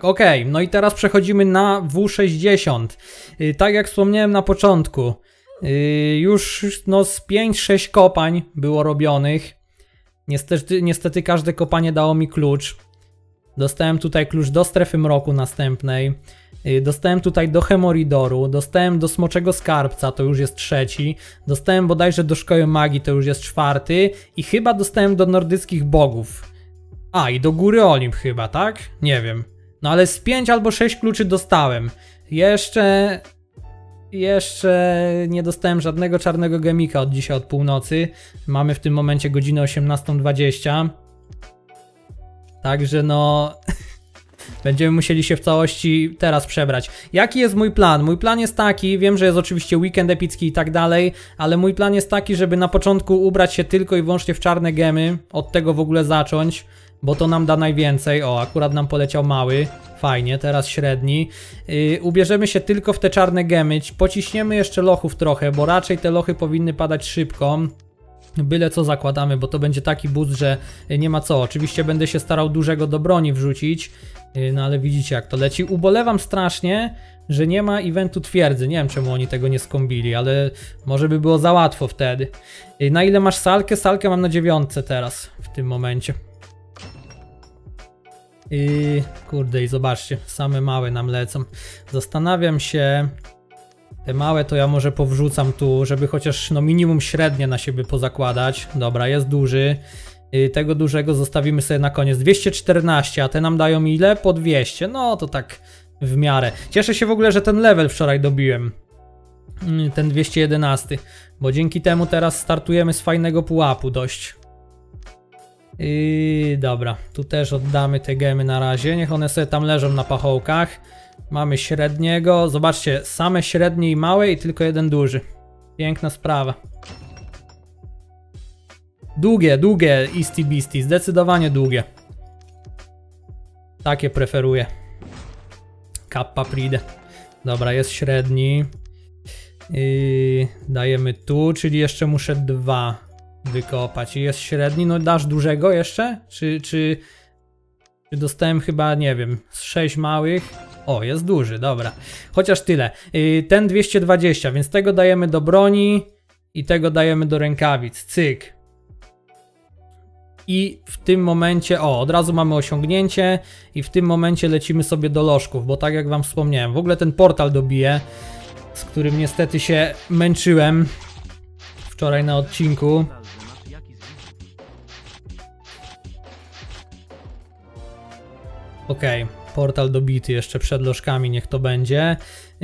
Okej, no i teraz przechodzimy na W60. Tak jak wspomniałem na początku, już no z 5-6 kopań było robionych. Niestety każde kopanie dało mi klucz. Dostałem tutaj klucz do strefy mroku następnej. Dostałem tutaj do Hemoridoru. Dostałem do Smoczego Skarbca, to już jest 3. Dostałem bodajże do Szkoły Magii, to już jest 4. I chyba dostałem do Nordyckich Bogów. A, i do Góry Olimp chyba, tak? Nie wiem. No ale z 5 albo 6 kluczy dostałem. Jeszcze nie dostałem żadnego czarnego gemika od dzisiaj od północy. Mamy w tym momencie godzinę 18:20. Także no... Będziemy musieli się w całości teraz przebrać. Jaki jest mój plan? Mój plan jest taki, wiem, że jest oczywiście weekend epicki i tak dalej, ale mój plan jest taki, żeby na początku ubrać się tylko i wyłącznie w czarne gemy, od tego w ogóle zacząć, bo to nam da najwięcej. O, akurat nam poleciał mały, fajnie, teraz średni. Ubierzemy się tylko w te czarne gemy, pociśniemy jeszcze lochów trochę, bo raczej te lochy powinny padać szybko. Byle co zakładamy, bo to będzie taki boost, że nie ma co. Oczywiście będę się starał dużego do broni wrzucić, no ale widzicie jak to leci. Ubolewam strasznie, że nie ma eventu twierdzy. Nie wiem czemu oni tego nie skombili, ale może by było za łatwo wtedy. Na ile masz salkę? Salkę mam na 9 teraz, w tym momencie. Kurde i zobaczcie, same małe nam lecą. Zastanawiam się... Te małe to ja może powrzucam tu, żeby chociaż no minimum średnie na siebie pozakładać. Dobra, jest duży. Tego dużego zostawimy sobie na koniec. 214, a te nam dają ile? Po 200. No to tak w miarę. Cieszę się w ogóle, że ten level wczoraj dobiłem. Ten 211. Bo dzięki temu teraz startujemy z fajnego pułapu dość. Dobra, tu też oddamy te gemy na razie. Niech one sobie tam leżą na pachołkach. Mamy średniego, zobaczcie, same średnie i małe i tylko jeden duży. Piękna sprawa. Długie Easty Beasty, zdecydowanie długie. Takie preferuję. Kappa Pride. Dobra, jest średni. Dajemy tu, czyli jeszcze muszę 2 wykopać. I jest średni, no dasz dużego jeszcze? Czy dostałem chyba, nie wiem, z 6 małych. O, jest duży, dobra. Chociaż tyle. Ten 220, więc tego dajemy do broni i tego dajemy do rękawic. Cyk. I w tym momencie, o, od razu mamy osiągnięcie i w tym momencie lecimy sobie do lożków, bo tak jak wam wspomniałem, w ogóle ten portal dobiję, z którym niestety się męczyłem wczoraj na odcinku. Okej. Portal dobity jeszcze przed lożkami, niech to będzie.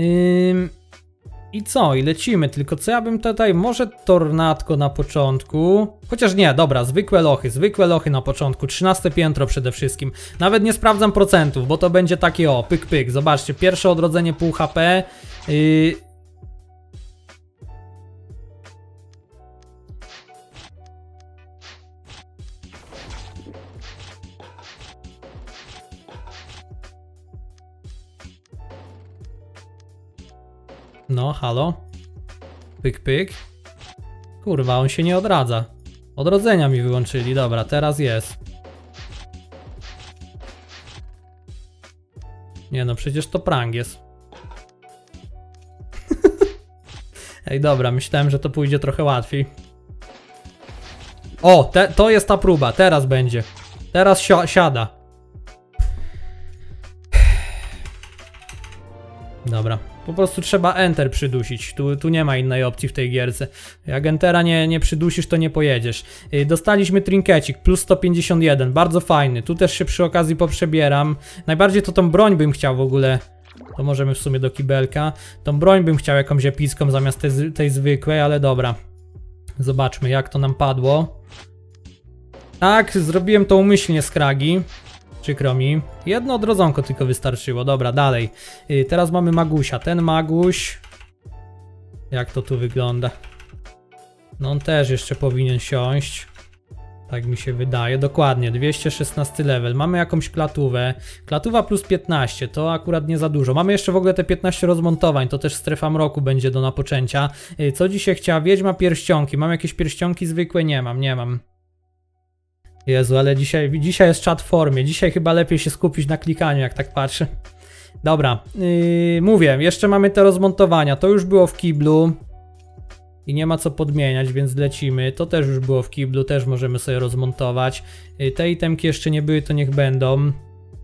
I co? I lecimy, tylko co ja bym tutaj... Może tornadko na początku? Chociaż nie, dobra, zwykłe lochy na początku. 13 piętro przede wszystkim. Nawet nie sprawdzam procentów, bo to będzie takie o, pyk pyk. Zobaczcie, pierwsze odrodzenie pół HP. No, halo? Pyk, pyk. Kurwa, on się nie odradza. Odrodzenia mi wyłączyli, dobra, teraz jest. Nie no, przecież to prank jest. Ej, dobra, myślałem, że to pójdzie trochę łatwiej. O, to jest ta próba, teraz będzie. Teraz siada. Dobra. Po prostu trzeba Enter przydusić, tu nie ma innej opcji w tej gierce. Jak Entera nie przydusisz, to nie pojedziesz. Dostaliśmy trinkecik, plus 151, bardzo fajny. Tu też się przy okazji poprzebieram. Najbardziej to tą broń bym chciał w ogóle. To możemy w sumie do kibelka. Tą broń bym chciał jakąś epicką zamiast tej zwykłej, ale dobra. Zobaczmy jak to nam padło. Tak, zrobiłem to umyślnie z kragi. Przykro mi. Jedno odrodzonko tylko wystarczyło. Dobra, dalej. Teraz mamy Magusia. Ten Maguś... Jak to tu wygląda? No on też jeszcze powinien siąść. Tak mi się wydaje. Dokładnie, 216 level. Mamy jakąś klatówę. Klatuwa plus 15, to akurat nie za dużo. Mamy jeszcze w ogóle te 15 rozmontowań, to też strefa mroku będzie do napoczęcia. Co dzisiaj chciała? Wiedźma pierścionki. Mam jakieś pierścionki zwykłe? Nie mam. Jezu, ale dzisiaj jest czat w formie. Dzisiaj chyba lepiej się skupić na klikaniu, jak tak patrzę. Dobra, mówię, jeszcze mamy te rozmontowania. To już było w kiblu. I nie ma co podmieniać, więc lecimy. To też już było w kiblu, też możemy sobie rozmontować. Te itemki jeszcze nie były, to niech będą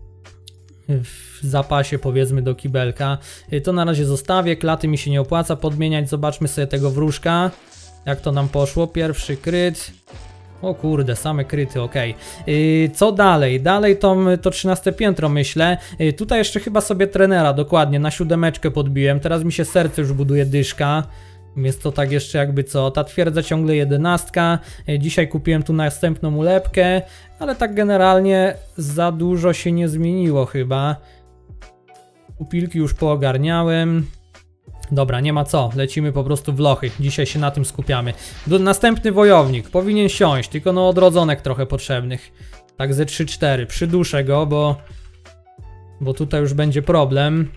w zapasie, powiedzmy, do kibelka. To na razie zostawię, klaty mi się nie opłaca podmieniać. Zobaczmy sobie tego wróżka. Jak to nam poszło? Pierwszy kryt. O kurde, same kryty, ok. Co dalej? Dalej to 13 piętro, myślę. Tutaj jeszcze chyba sobie trenera, dokładnie, na 7 podbiłem. Teraz mi się serce już buduje dyszka. Więc to tak jeszcze jakby co, ta twierdza ciągle 11. Dzisiaj kupiłem tu następną ulepkę, ale tak generalnie za dużo się nie zmieniło chyba. Pupilki już poogarniałem. Dobra, nie ma co, lecimy po prostu w lochy. Dzisiaj się na tym skupiamy. Następny wojownik, powinien siąść, tylko no odrodzonek trochę potrzebnych. Tak ze 3-4, przyduszę go, bo tutaj już będzie problem.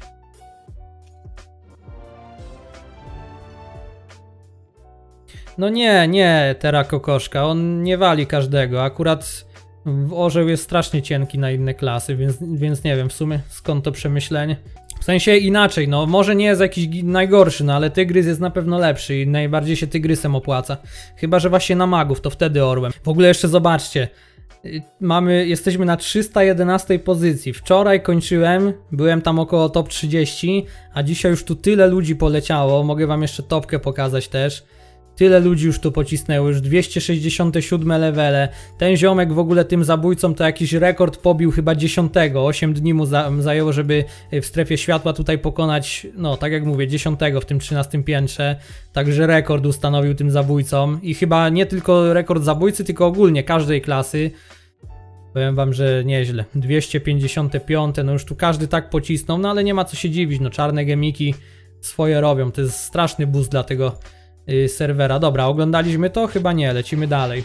No nie, Terra Kokoszka, on nie wali każdego, akurat orzeł jest strasznie cienki na inne klasy, więc nie wiem w sumie skąd to przemyślenie. W sensie inaczej, no może nie jest jakiś najgorszy, no ale tygrys jest na pewno lepszy i najbardziej się tygrysem opłaca. Chyba że właśnie na magów, to wtedy orłem. W ogóle jeszcze zobaczcie, jesteśmy na 311 pozycji. Wczoraj kończyłem, byłem tam około top 30, a dzisiaj już tu tyle ludzi poleciało, mogę wam jeszcze topkę pokazać też. Tyle ludzi już tu pocisnęło, już 267 levele. Ten ziomek w ogóle tym zabójcą to jakiś rekord pobił chyba 10. 8 dni mu zajęło, żeby w strefie światła tutaj pokonać, no tak jak mówię, 10. w tym 13 piętrze. Także rekord ustanowił tym zabójcom. I chyba nie tylko rekord zabójcy, tylko ogólnie każdej klasy. Powiem wam, że nieźle. 255, no już tu każdy tak pocisnął, no ale nie ma co się dziwić, no czarne gemiki swoje robią. To jest straszny boost dla tego serwera. Dobra, oglądaliśmy to? Chyba nie, lecimy dalej.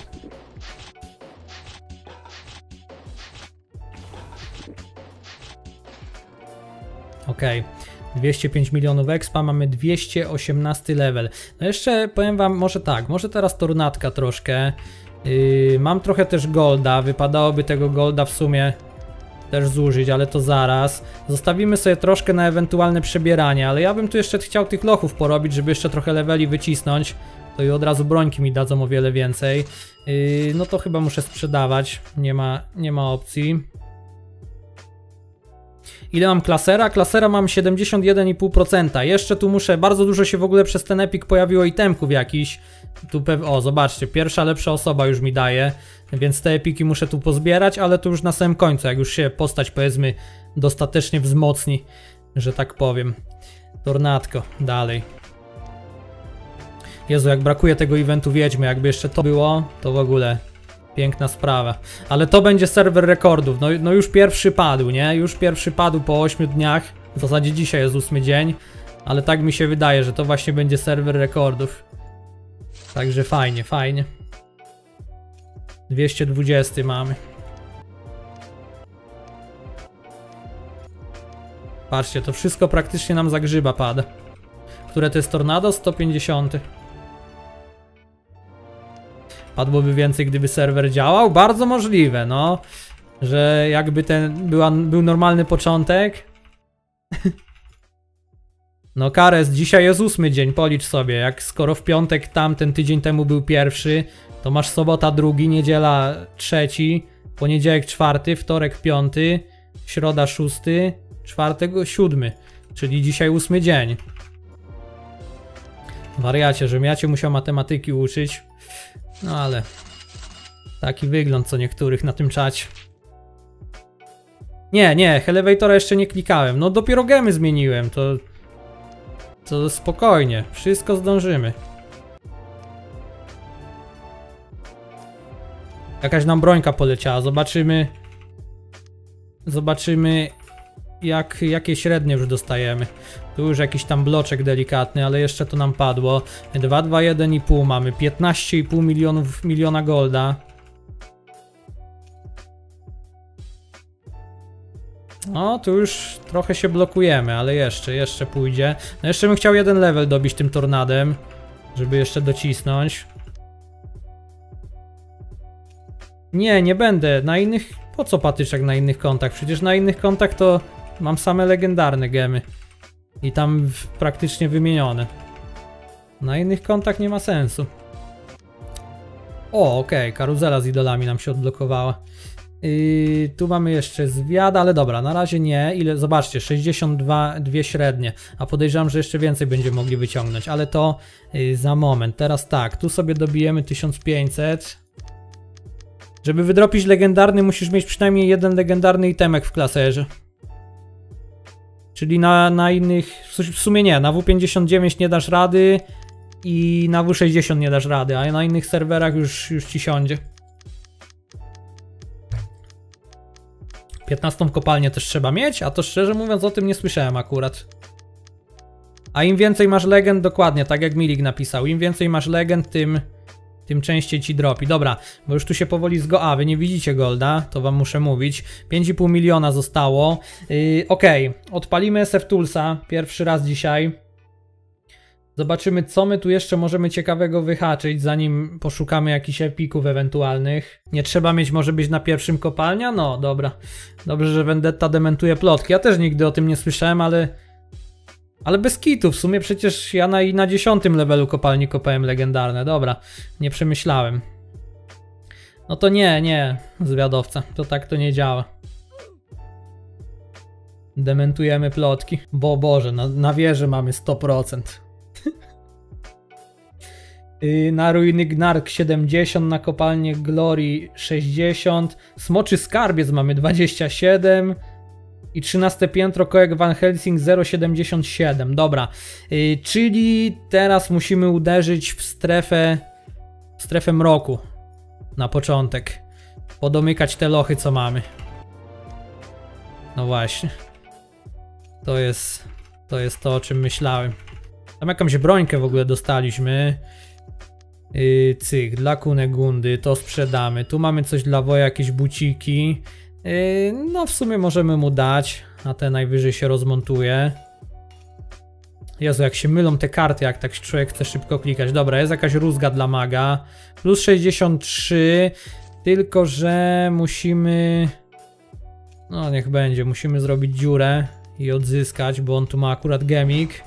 Okej, 205 milionów expa, mamy 218 level. No jeszcze powiem wam, może tak, może teraz tornadka troszkę. Mam trochę też golda, wypadałoby tego golda w sumie też zużyć, ale to zaraz. Zostawimy sobie troszkę na ewentualne przebieranie, ale ja bym tu jeszcze chciał tych lochów porobić, żeby jeszcze trochę leveli wycisnąć. To i od razu brońki mi dadzą o wiele więcej. No to chyba muszę sprzedawać, nie ma opcji. Ile mam klasera? Klasera mam 71,5%. Jeszcze tu muszę, bardzo dużo się w ogóle przez ten epik pojawiło itemków jakiś. Tu o, zobaczcie, pierwsza lepsza osoba już mi daje, więc te epiki muszę tu pozbierać, ale to już na samym końcu, jak już się postać, powiedzmy, dostatecznie wzmocni, że tak powiem. Tornadko, dalej. Jezu, jak brakuje tego eventu Wiedźmy, jakby jeszcze to było, to w ogóle piękna sprawa. Ale to będzie serwer rekordów, no już pierwszy padł, nie? Już pierwszy padł po 8 dniach, w zasadzie dzisiaj jest 8 dzień, ale tak mi się wydaje, że to właśnie będzie serwer rekordów. Także fajnie, fajnie. 220 mamy. Patrzcie, to wszystko praktycznie nam za grzyba pada. Które to jest tornado? 150. Padłoby więcej, gdyby serwer działał? Bardzo możliwe, no. Że jakby był normalny początek. No Kares, dzisiaj jest 8 dzień, policz sobie. Jak skoro w piątek tamten tydzień temu był pierwszy, to masz sobota 2, niedziela 3, poniedziałek 4, wtorek 5, środa 6, czwartek 7. Czyli dzisiaj 8 dzień. Wariacie, żebym ja cię musiał matematyki uczyć. No ale taki wygląd co niektórych na tym czacie. Nie, Elevatora jeszcze nie klikałem. No dopiero gemy zmieniłem, to spokojnie, wszystko zdążymy. Jakaś nam brońka poleciała, zobaczymy jakie średnie już dostajemy. Tu już jakiś tam bloczek delikatny, ale jeszcze to nam padło. 221,5 mamy, 15,5 miliona golda. No, tu już trochę się blokujemy, ale jeszcze pójdzie. No jeszcze bym chciał jeden level dobić tym tornadem, żeby jeszcze docisnąć. Nie będę. Na innych... Po co patyczek na innych kontach? Przecież na innych kontach to mam same legendarne gemy. I tam praktycznie wymienione. Na innych kontach nie ma sensu. O, okej, karuzela z idolami nam się odblokowała. Tu mamy jeszcze zwiad, ale dobra, na razie nie. Ile? Zobaczcie, 62 średnie. A podejrzewam, że jeszcze więcej będziemy mogli wyciągnąć, ale to za moment. Teraz tak, tu sobie dobijemy 1500. Żeby wydropić legendarny, musisz mieć przynajmniej jeden legendarny itemek w klaserze. Czyli na innych, w sumie nie, na W59 nie dasz rady i na W60 nie dasz rady, a na innych serwerach już ci siądzie. 15 kopalnię też trzeba mieć, a to szczerze mówiąc o tym nie słyszałem akurat. A im więcej masz legend, dokładnie, tak jak Milik napisał, im więcej masz legend, tym częściej ci dropi. Dobra, bo już tu się powoli A, wy nie widzicie golda, to wam muszę mówić. 5,5 miliona zostało. Okej, odpalimy SF Toolsa pierwszy raz dzisiaj. Zobaczymy, co my tu jeszcze możemy ciekawego wyhaczyć, zanim poszukamy jakichś epików ewentualnych. Nie trzeba mieć, może być na pierwszym kopalnia? No, dobra. Dobrze, że Vendetta dementuje plotki. Ja też nigdy o tym nie słyszałem, ale bez kitu, w sumie przecież ja na 10 levelu kopalni kopałem legendarne. Dobra, nie przemyślałem. No to nie, zwiadowca, to tak to nie działa. Dementujemy plotki. Bo Boże, na wieży mamy 100%. Na ruiny Gnark 70, na kopalnię Glory 60, Smoczy Skarbiec mamy 27 i 13 piętro Koek Van Helsing 0,77. Dobra, czyli teraz musimy uderzyć w strefę mroku na początek. Podomykać te lochy, co mamy. No właśnie. To jest to, o czym myślałem. Tam jakąś brońkę w ogóle dostaliśmy. Cyk, dla Kunegundy, to sprzedamy. Tu mamy coś dla Woja, jakieś buciki. No w sumie możemy mu dać, a te najwyżej się rozmontuje. Jezu, jak się mylą te karty, jak tak człowiek chce szybko klikać. Dobra, jest jakaś rózga dla maga. Plus 63, tylko że musimy... No niech będzie, musimy zrobić dziurę i odzyskać, bo on tu ma akurat gemik.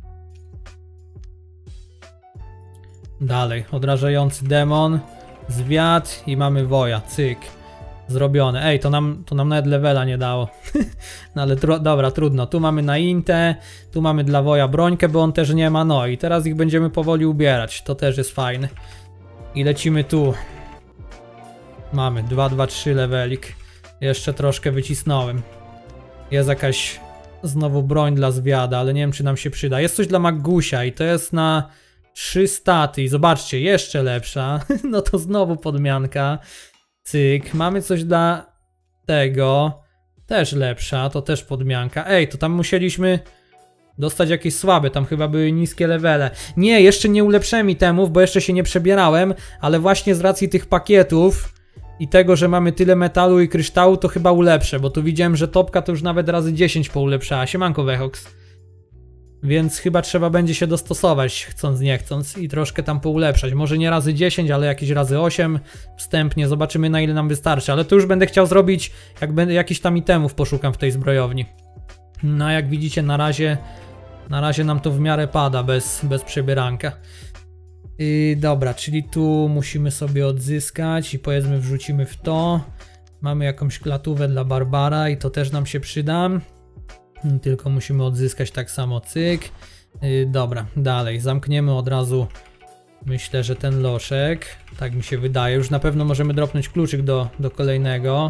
Dalej, odrażający demon, zwiad i mamy Woja, cyk. Zrobione. Ej, to nam nawet levela nie dało. No ale dobra, trudno. Tu mamy na Intę, tu mamy dla Woja brońkę, bo on też nie ma. No i teraz ich będziemy powoli ubierać. To też jest fajne. I lecimy tu. Mamy 2, 2, 3 levelik. Jeszcze troszkę wycisnąłem. Jest jakaś znowu broń dla zwiada, ale nie wiem, czy nam się przyda. Jest coś dla Maggusia i to jest na 3 staty. I zobaczcie, jeszcze lepsza. No to znowu podmianka. Cyk, mamy coś dla tego, też lepsza, to też podmianka. Ej, to tam musieliśmy dostać jakieś słabe, tam chyba były niskie levele. Nie, jeszcze nie ulepszyłem itemów, bo jeszcze się nie przebierałem, ale właśnie z racji tych pakietów i tego, że mamy tyle metalu i kryształu, to chyba ulepszę, bo tu widziałem, że topka to już nawet razy 10 poulepszała. Siemanko Wehox. Więc chyba trzeba będzie się dostosować, chcąc nie chcąc, i troszkę tam poulepszać. Może nie razy 10, ale jakieś razy 8 wstępnie. Zobaczymy, na ile nam wystarczy. Ale to już będę chciał zrobić, jak będę jakiś tam itemów poszukam w tej zbrojowni. No jak widzicie, na razie nam to w miarę pada, bez przebieranka. Dobra, czyli tu musimy sobie odzyskać i powiedzmy wrzucimy w to. Mamy jakąś klatówę dla Barbara i to też nam się przyda. Tylko musimy odzyskać tak samo, cyk. Dobra, dalej, zamkniemy od razu, myślę, że ten loszek, tak mi się wydaje. Już na pewno możemy dropnąć kluczyk do kolejnego.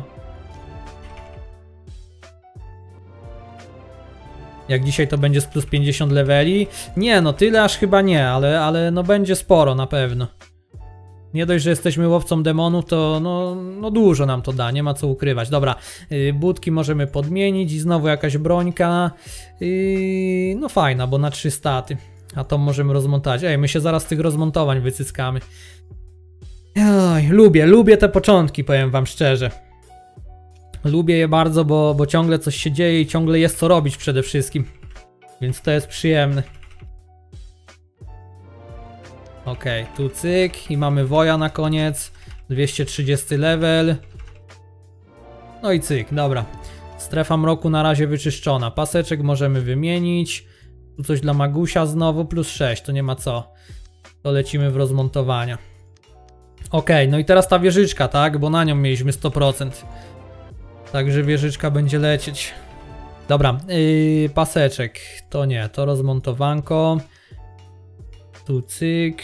Jak dzisiaj to będzie z plus 50 leveli? Nie, no tyle aż chyba nie, ale no będzie sporo na pewno. Nie dość, że jesteśmy łowcą demonów, to no dużo nam to da, nie ma co ukrywać. Dobra, budki możemy podmienić i znowu jakaś brońka. No fajna, bo na 3 staty. A to możemy rozmontować. Ej, my się zaraz z tych rozmontowań wycyskamy. Oj, lubię te początki, powiem wam szczerze. Lubię je bardzo, bo ciągle coś się dzieje i ciągle jest co robić przede wszystkim. Więc to jest przyjemne. Okej, tu cyk i mamy Woja na koniec. 230 level. No i cyk, dobra. Strefa mroku na razie wyczyszczona. Paseczek możemy wymienić. Tu coś dla Magusia znowu, plus 6, to nie ma co. To lecimy w rozmontowania. Ok, no i teraz ta wieżyczka, tak? Bo na nią mieliśmy 100%. Także wieżyczka będzie lecieć. Dobra, paseczek. To nie, to rozmontowanko. Tu cyk.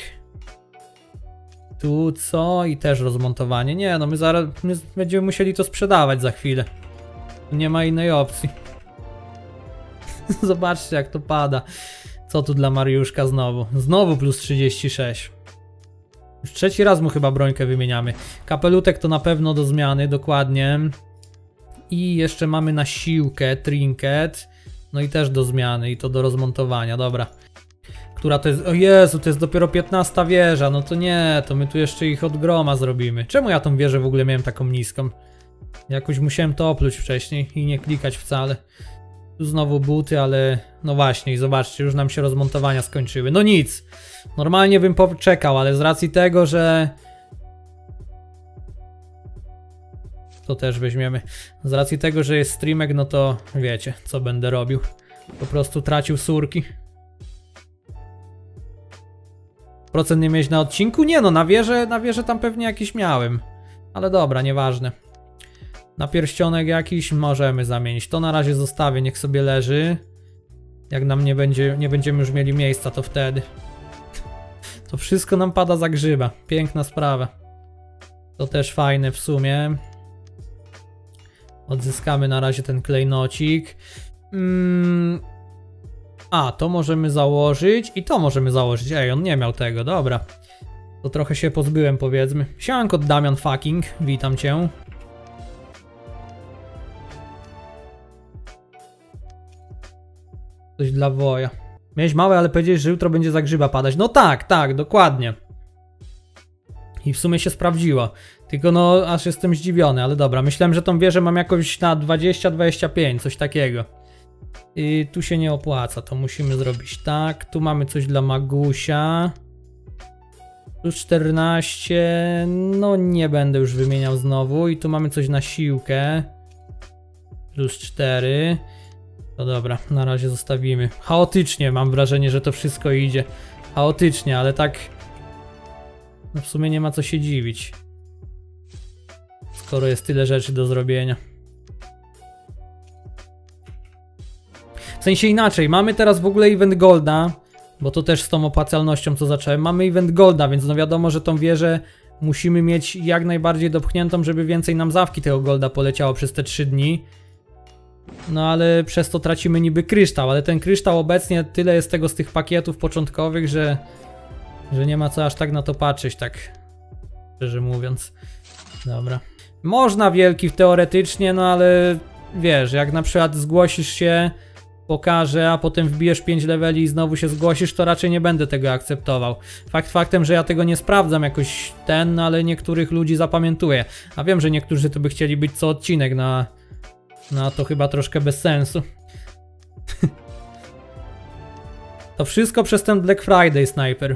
Tu co? I też rozmontowanie. Nie, no my zaraz będziemy musieli to sprzedawać za chwilę. Nie ma innej opcji. Zobaczcie jak to pada. Co tu dla Mariuszka znowu? Znowu plus 36. Już trzeci raz mu chyba brońkę wymieniamy. Kapelutek to na pewno do zmiany, dokładnie. I jeszcze mamy na siłkę trinket. No i też do zmiany i to do rozmontowania, dobra. Która to jest? O Jezu, to jest dopiero 15 wieża. No to nie, to my tu jeszcze ich od groma zrobimy. Czemu ja tą wieżę w ogóle miałem taką niską? Jakoś musiałem to opluć wcześniej i nie klikać wcale. Tu znowu buty, ale no właśnie, i zobaczcie, już nam się rozmontowania skończyły. No nic, normalnie bym poczekał, ale z racji tego, że... To też weźmiemy. Z racji tego, że jest streamek, no to wiecie, co będę robił. Po prostu tracił surki. Procent nie mieć na odcinku? Nie no, na wieżę tam pewnie jakiś miałem. Ale dobra, nieważne. Na pierścionek jakiś możemy zamienić. To na razie zostawię, niech sobie leży. Jak nam nie będziemy już mieli miejsca, to wtedy. To wszystko nam pada za grzyba. Piękna sprawa. To też fajne w sumie. Odzyskamy na razie ten klejnocik. A, to możemy założyć i to możemy założyć. Ej, on nie miał tego, dobra. To trochę się pozbyłem, powiedzmy. Siemanko Damian fucking, witam cię. Coś dla woja. Miałeś małe, ale powiedziałeś, że jutro będzie za grzyba padać. No tak, tak, dokładnie. I w sumie się sprawdziło. Tylko no, aż jestem zdziwiony, ale dobra. Myślałem, że tą wieżę mam jakoś na 20-25, coś takiego. I tu się nie opłaca, to musimy zrobić tak. Tu mamy coś dla Magusia. Plus 14, no nie będę już wymieniał znowu. I tu mamy coś na siłkę. Plus 4. To dobra, na razie zostawimy. Chaotycznie mam wrażenie, że to wszystko idzie. Chaotycznie, ale tak... No w sumie nie ma co się dziwić. Skoro jest tyle rzeczy do zrobienia. W sensie inaczej, mamy teraz w ogóle event Golda, bo to też z tą opłacalnością co zacząłem. Mamy event Golda, więc no wiadomo, że tą wieżę musimy mieć jak najbardziej dopchniętą, żeby więcej nam zawki tego Golda poleciało przez te 3 dni. No ale przez to tracimy niby kryształ, ale ten kryształ obecnie tyle jest tego z tych pakietów początkowych, że nie ma co aż tak na to patrzeć, tak szczerze mówiąc. Dobra. Można wielki teoretycznie, no ale wiesz, jak na przykład zgłosisz się, pokażę, a potem wbijesz 5 leveli i znowu się zgłosisz, to raczej nie będę tego akceptował. Fakt faktem, że ja tego nie sprawdzam jakoś no ale niektórych ludzi zapamiętuję. A wiem, że niektórzy to by chcieli być co odcinek, no to chyba troszkę bez sensu. To wszystko przez ten Black Friday, Sniper.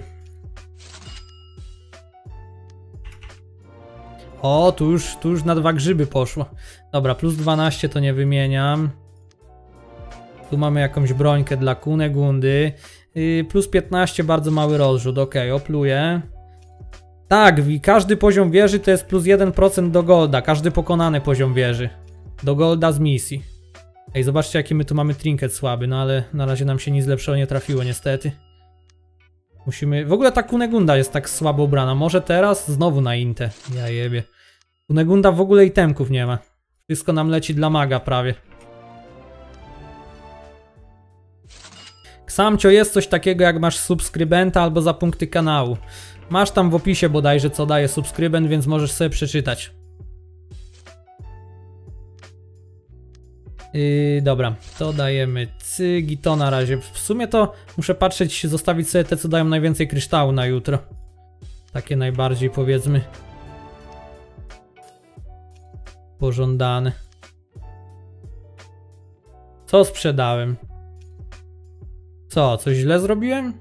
O, tu już na 2 grzyby poszło. Dobra, plus 12 to nie wymieniam. Tu mamy jakąś brońkę dla Kunegundy. Plus 15, bardzo mały rozrzut. Ok, opluję. Tak, każdy poziom wieży to jest plus 1% do golda. Każdy pokonany poziom wieży. Do golda z misji. Ej, zobaczcie jaki my tu mamy trinket słaby, no ale na razie nam się nic lepszego nie trafiło niestety. Musimy... W ogóle ta Kunegunda jest tak słabo ubrana. Może teraz znowu na Intę. Ja jebie. Kunegunda w ogóle itemków nie ma. Wszystko nam leci dla maga prawie. Ksamcio, jest coś takiego jak masz subskrybenta albo za punkty kanału. Masz tam w opisie bodajże co daje subskrybent, więc możesz sobie przeczytać. Dobra, to dajemy cyg i to na razie. W sumie to muszę patrzeć, zostawić sobie te co dają najwięcej kryształu na jutro. Takie najbardziej powiedzmy pożądane. Co sprzedałem? Co? Coś źle zrobiłem?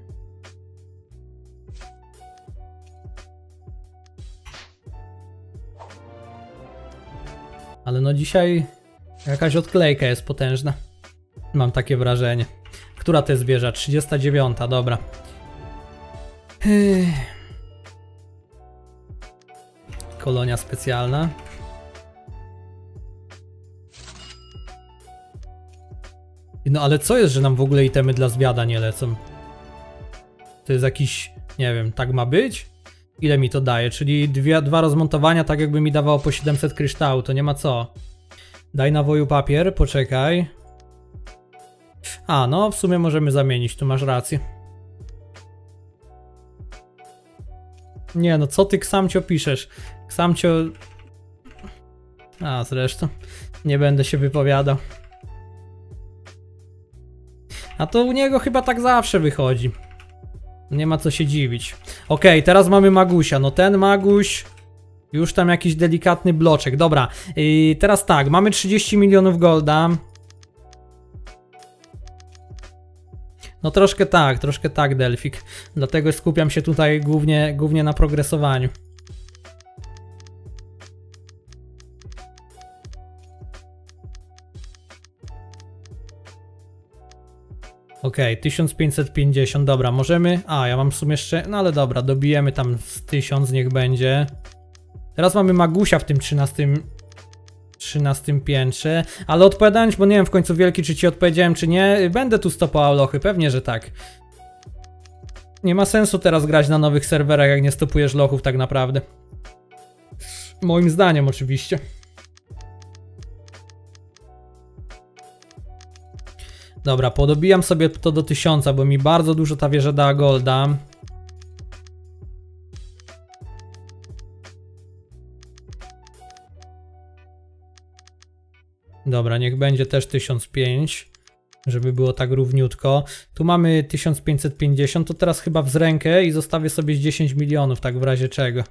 Ale no dzisiaj jakaś odklejka jest potężna. Mam takie wrażenie. Która to jest wieża? 39, dobra. Kolonia specjalna. No ale co jest, że nam w ogóle itemy dla zwiada nie lecą? To jest jakiś, nie wiem, tak ma być? Ile mi to daje? Czyli dwa rozmontowania, tak jakby mi dawało po 700 kryształu, to nie ma co. Daj nawoju papier, poczekaj. A, no w sumie możemy zamienić, tu masz rację. Nie no, co ty Xamcio piszesz? Xamcio... A, zresztą, nie będę się wypowiadał. A to u niego chyba tak zawsze wychodzi. Nie ma co się dziwić. Okej, teraz mamy Magusia. No ten Maguś... Już tam jakiś delikatny bloczek. Dobra, teraz tak, mamy 30 milionów golda. No troszkę tak Delfik. Dlatego skupiam się tutaj głównie na progresowaniu. Okej, 1550, dobra, możemy... A, ja mam w sumie jeszcze... No ale dobra, dobijemy tam z 1000, niech będzie. Teraz mamy Magusia w tym 13 piętrze, ale odpowiadając, bo nie wiem w końcu Wielki, czy ci odpowiedziałem, czy nie, będę tu stopował lochy, pewnie, że tak. Nie ma sensu teraz grać na nowych serwerach, jak nie stopujesz lochów tak naprawdę. Moim zdaniem oczywiście. Dobra, podobijam sobie to do 1000, bo mi bardzo dużo ta wieża dała golda. Dobra, niech będzie też 1005, żeby było tak równiutko. Tu mamy 1550, to teraz chyba w rękę i zostawię sobie z 10 milionów, tak w razie czego.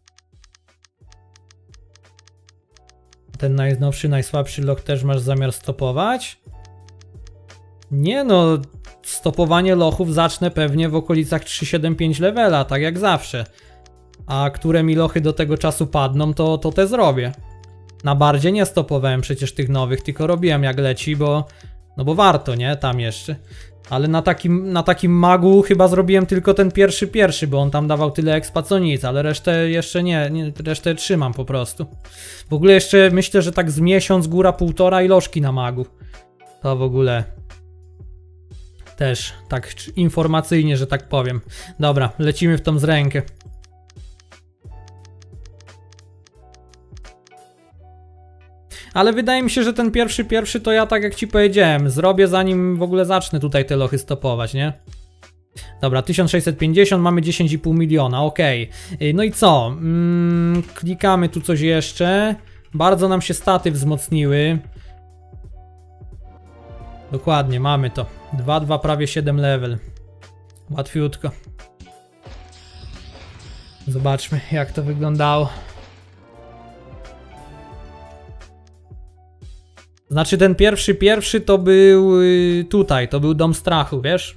Ten najnowszy, najsłabszy loch też masz zamiar stopować? Nie no, stopowanie lochów zacznę pewnie w okolicach 375 levela, tak jak zawsze. A które mi lochy do tego czasu padną, to te zrobię. Na bardzie nie stopowałem przecież tych nowych, tylko robiłem jak leci, bo... No bo warto, nie? Tam jeszcze. Ale na takim magu chyba zrobiłem tylko ten pierwszy, bo on tam dawał tyle expa co nic, ale resztę jeszcze nie, resztę trzymam po prostu. W ogóle jeszcze myślę, że tak z miesiąc, góra półtora i lożki na magu. To w ogóle... Też tak informacyjnie, że tak powiem. Dobra, lecimy w tą z rękę. Ale wydaje mi się, że ten pierwszy to ja, tak jak ci powiedziałem, zrobię zanim w ogóle zacznę tutaj te lochy stopować, nie? Dobra, 1650, mamy 10,5 miliona, okej. No i co? Klikamy tu coś jeszcze. Bardzo nam się staty wzmocniły. Dokładnie, mamy to. 2, prawie 7 level. Łatwiutko. Zobaczmy, jak to wyglądało. Znaczy ten pierwszy to był tutaj, to był Dom Strachu, wiesz?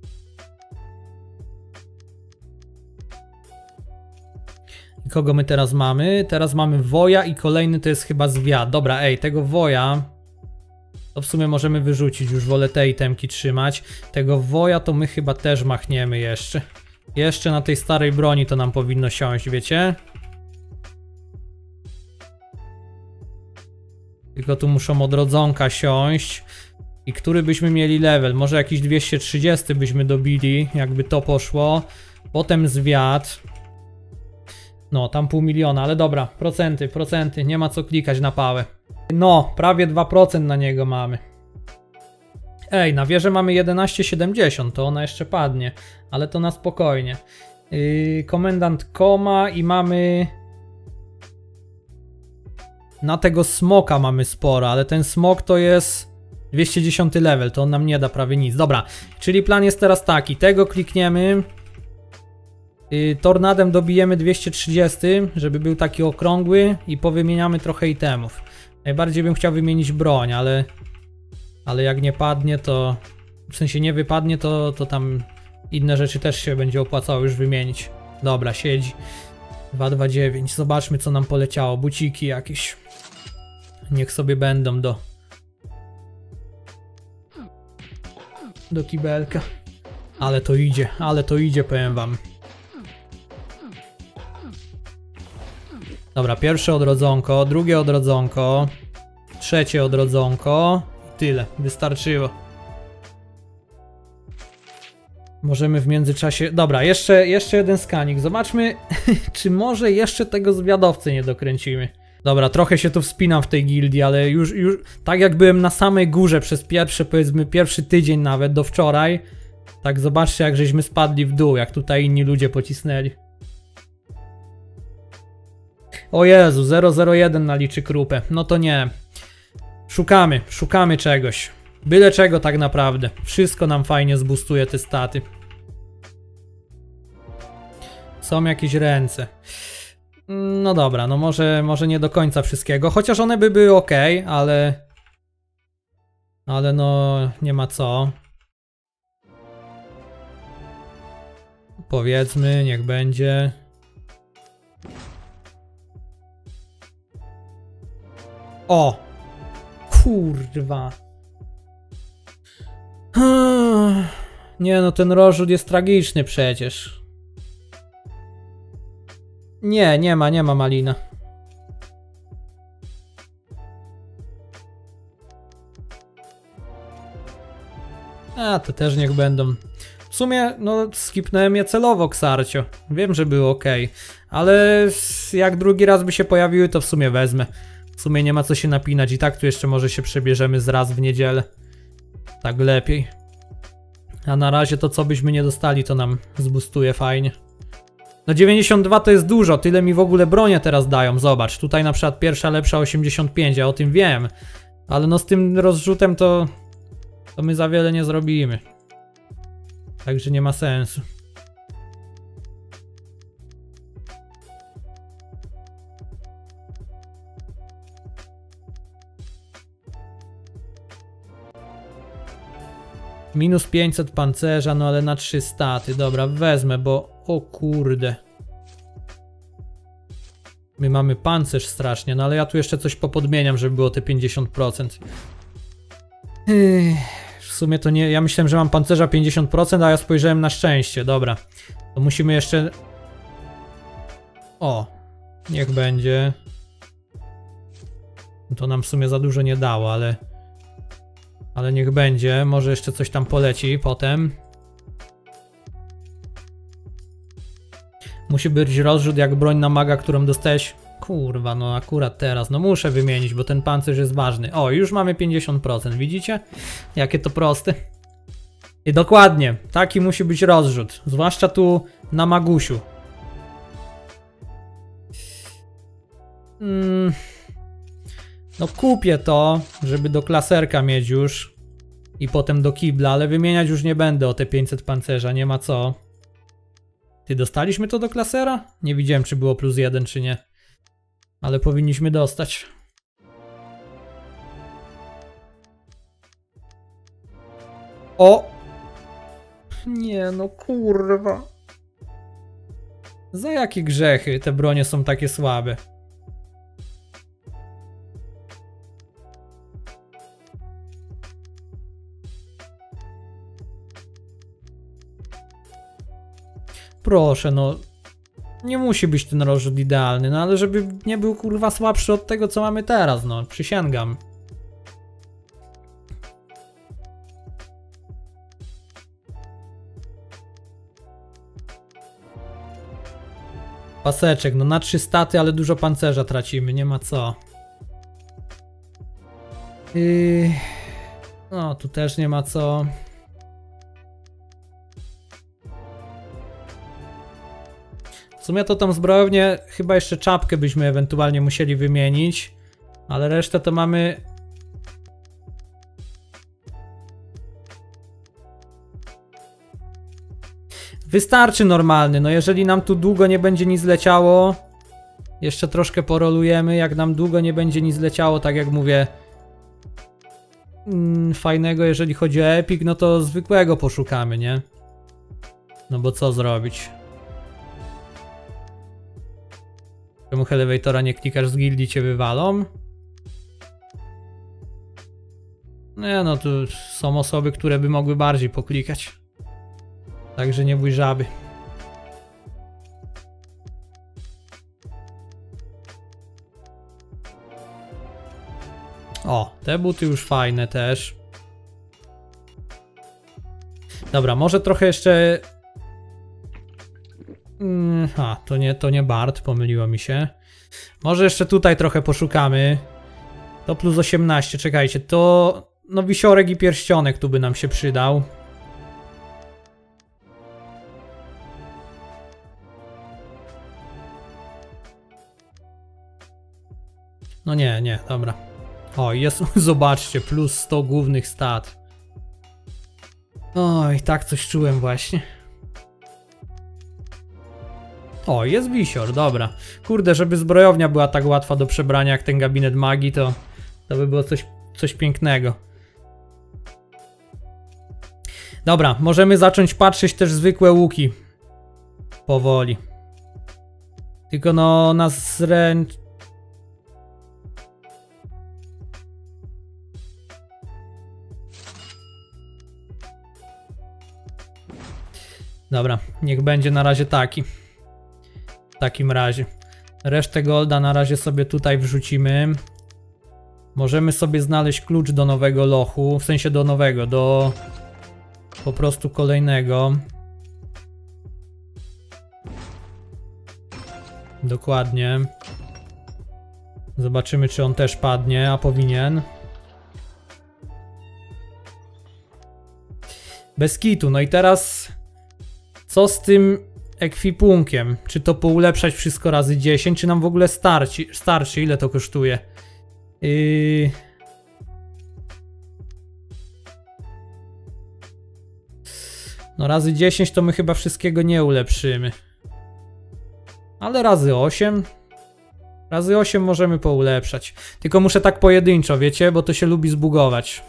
I kogo my teraz mamy? Teraz mamy Woja i kolejny to jest chyba Zwiad. Dobra, ej, tego Woja to w sumie możemy wyrzucić, już wolę te itemki trzymać. Tego Woja to my chyba też machniemy jeszcze. Jeszcze na tej starej broni to nam powinno siąść, wiecie? Tylko tu muszą odrodzonka siąść. I który byśmy mieli level? Może jakiś 230 byśmy dobili, jakby to poszło. Potem Zwiad. No, tam 500 000, ale dobra, procenty, nie ma co klikać na pałę. No, prawie 2% na niego mamy. Ej, na wieżę mamy 11,70, to ona jeszcze padnie, ale to na spokojnie. Komendant Koma i mamy... Na tego smoka mamy sporo, ale ten smok to jest 210 level, to on nam nie da prawie nic. Dobra, czyli plan jest teraz taki, tego klikniemy. Tornadem dobijemy 230, żeby był taki okrągły i powymieniamy trochę itemów. Najbardziej bym chciał wymienić broń, ale jak nie padnie to... W sensie nie wypadnie to tam inne rzeczy też się będzie opłacało już wymienić. Dobra, siedzi. 229, zobaczmy co nam poleciało, buciki jakieś. niech sobie będą do kibelka. Ale to idzie, powiem wam. Dobra, pierwsze odrodzonko, drugie odrodzonko, trzecie odrodzonko i tyle, wystarczyło. Możemy w międzyczasie... Dobra, jeszcze jeden skanik. Zobaczmy, czy może jeszcze tego zwiadowcy nie dokręcimy. Dobra, trochę się tu wspinam w tej gildii, ale już tak jak byłem na samej górze przez powiedzmy pierwszy tydzień nawet, do wczoraj, tak zobaczcie jak żeśmy spadli w dół, jak tutaj inni ludzie pocisnęli. O Jezu, 001 naliczy krupę. No to nie. Szukamy czegoś. Byle czego tak naprawdę. Wszystko nam fajnie zboostuje te staty. Są jakieś ręce. No dobra, no może nie do końca wszystkiego. Chociaż one by były ok, ale no nie ma co. Powiedzmy, niech będzie. O! Kurwa. Nie no, ten rozrzut jest tragiczny przecież. Nie ma malina. A, to też niech będą. W sumie, no, skipnąłem je celowo, Xarcio. Wiem, że było ok, ale jak drugi raz by się pojawiły, to w sumie wezmę. W sumie nie ma co się napinać i tak tu jeszcze może się przebierzemy z raz w niedzielę. Tak lepiej. A na razie to co byśmy nie dostali, to nam zboostuje fajnie. No 92 to jest dużo, tyle mi w ogóle bronie teraz dają, zobacz. Tutaj na przykład pierwsza lepsza 85, ja o tym wiem. Ale no z tym rozrzutem to my za wiele nie zrobimy. Także nie ma sensu. Minus 500 pancerza, no ale na 3 staty. Dobra, wezmę, bo... O kurde. My mamy pancerz strasznie, no ale ja tu jeszcze coś popodmieniam, żeby było te 50%. W sumie to nie... Ja myślałem, że mam pancerza 50%, a ja spojrzałem na szczęście. Dobra. To musimy jeszcze... O. Niech będzie. To nam w sumie za dużo nie dało, ale... Ale niech będzie, może jeszcze coś tam poleci potem. Musi być rozrzut jak broń na maga, którą dostałeś. Kurwa, no akurat teraz, no muszę wymienić, bo ten pancerz jest ważny. O, już mamy 50%, widzicie? Jakie to proste. I dokładnie, taki musi być rozrzut, zwłaszcza tu na magusiu. No kupię to, żeby do klaserka mieć już i potem do kibla, ale wymieniać już nie będę o te 500 pancerza, nie ma co. Ty, dostaliśmy to do klasera? Nie widziałem, czy było +1 czy nie, ale powinniśmy dostać. O! Nie no kurwa. Za jakie grzechy te bronie są takie słabe? Proszę, no. Nie musi być ten rozrzut idealny, no ale żeby nie był kurwa słabszy od tego, co mamy teraz, no. Przysięgam. Paseczek, no na 3 staty, ale dużo pancerza tracimy, nie ma co. No, tu też nie ma co. W sumie to tą zbrojownię, chyba jeszcze czapkę byśmy ewentualnie musieli wymienić, ale resztę to mamy... Wystarczy normalny, no jeżeli nam tu długo nie będzie nic leciało, jeszcze troszkę porolujemy, jak nam długo nie będzie nic leciało, tak jak mówię, fajnego jeżeli chodzi o epic, no to zwykłego poszukamy, nie? No bo co zrobić? Czemu elevatora nie klikasz z gildii, cię wywalą? Nie no, tu są osoby, które by mogły bardziej poklikać. Także nie bój żaby. O, te buty już fajne też. Dobra, może trochę jeszcze... to nie Bart, pomyliło mi się. Może jeszcze tutaj trochę poszukamy. To plus 18, czekajcie, to... No wisiorek i pierścionek tu by nam się przydał. No nie, dobra. O, jest, zobaczcie, plus 100 głównych stat. Oj, tak coś czułem właśnie. O, jest wisior, dobra. Kurde, żeby zbrojownia była tak łatwa do przebrania jak ten gabinet magii, to by było coś pięknego. Dobra, możemy zacząć patrzeć też zwykłe łuki. Powoli. Tylko no, nas zręcz... Dobra, niech będzie na razie taki. W takim razie. Resztę golda na razie sobie tutaj wrzucimy. Możemy sobie znaleźć klucz do nowego lochu. W sensie do nowego, do... po prostu kolejnego. Dokładnie. Zobaczymy, czy on też padnie, a powinien. Bez kitu. No i teraz... Co z tym ekwipunkiem? Czy to poulepszać wszystko razy 10, czy nam w ogóle starczy? Ile to kosztuje? No razy 10 to my chyba wszystkiego nie ulepszymy. Ale razy 8? Razy 8 możemy poulepszać. Tylko muszę tak pojedynczo, wiecie? Bo to się lubi zbugować.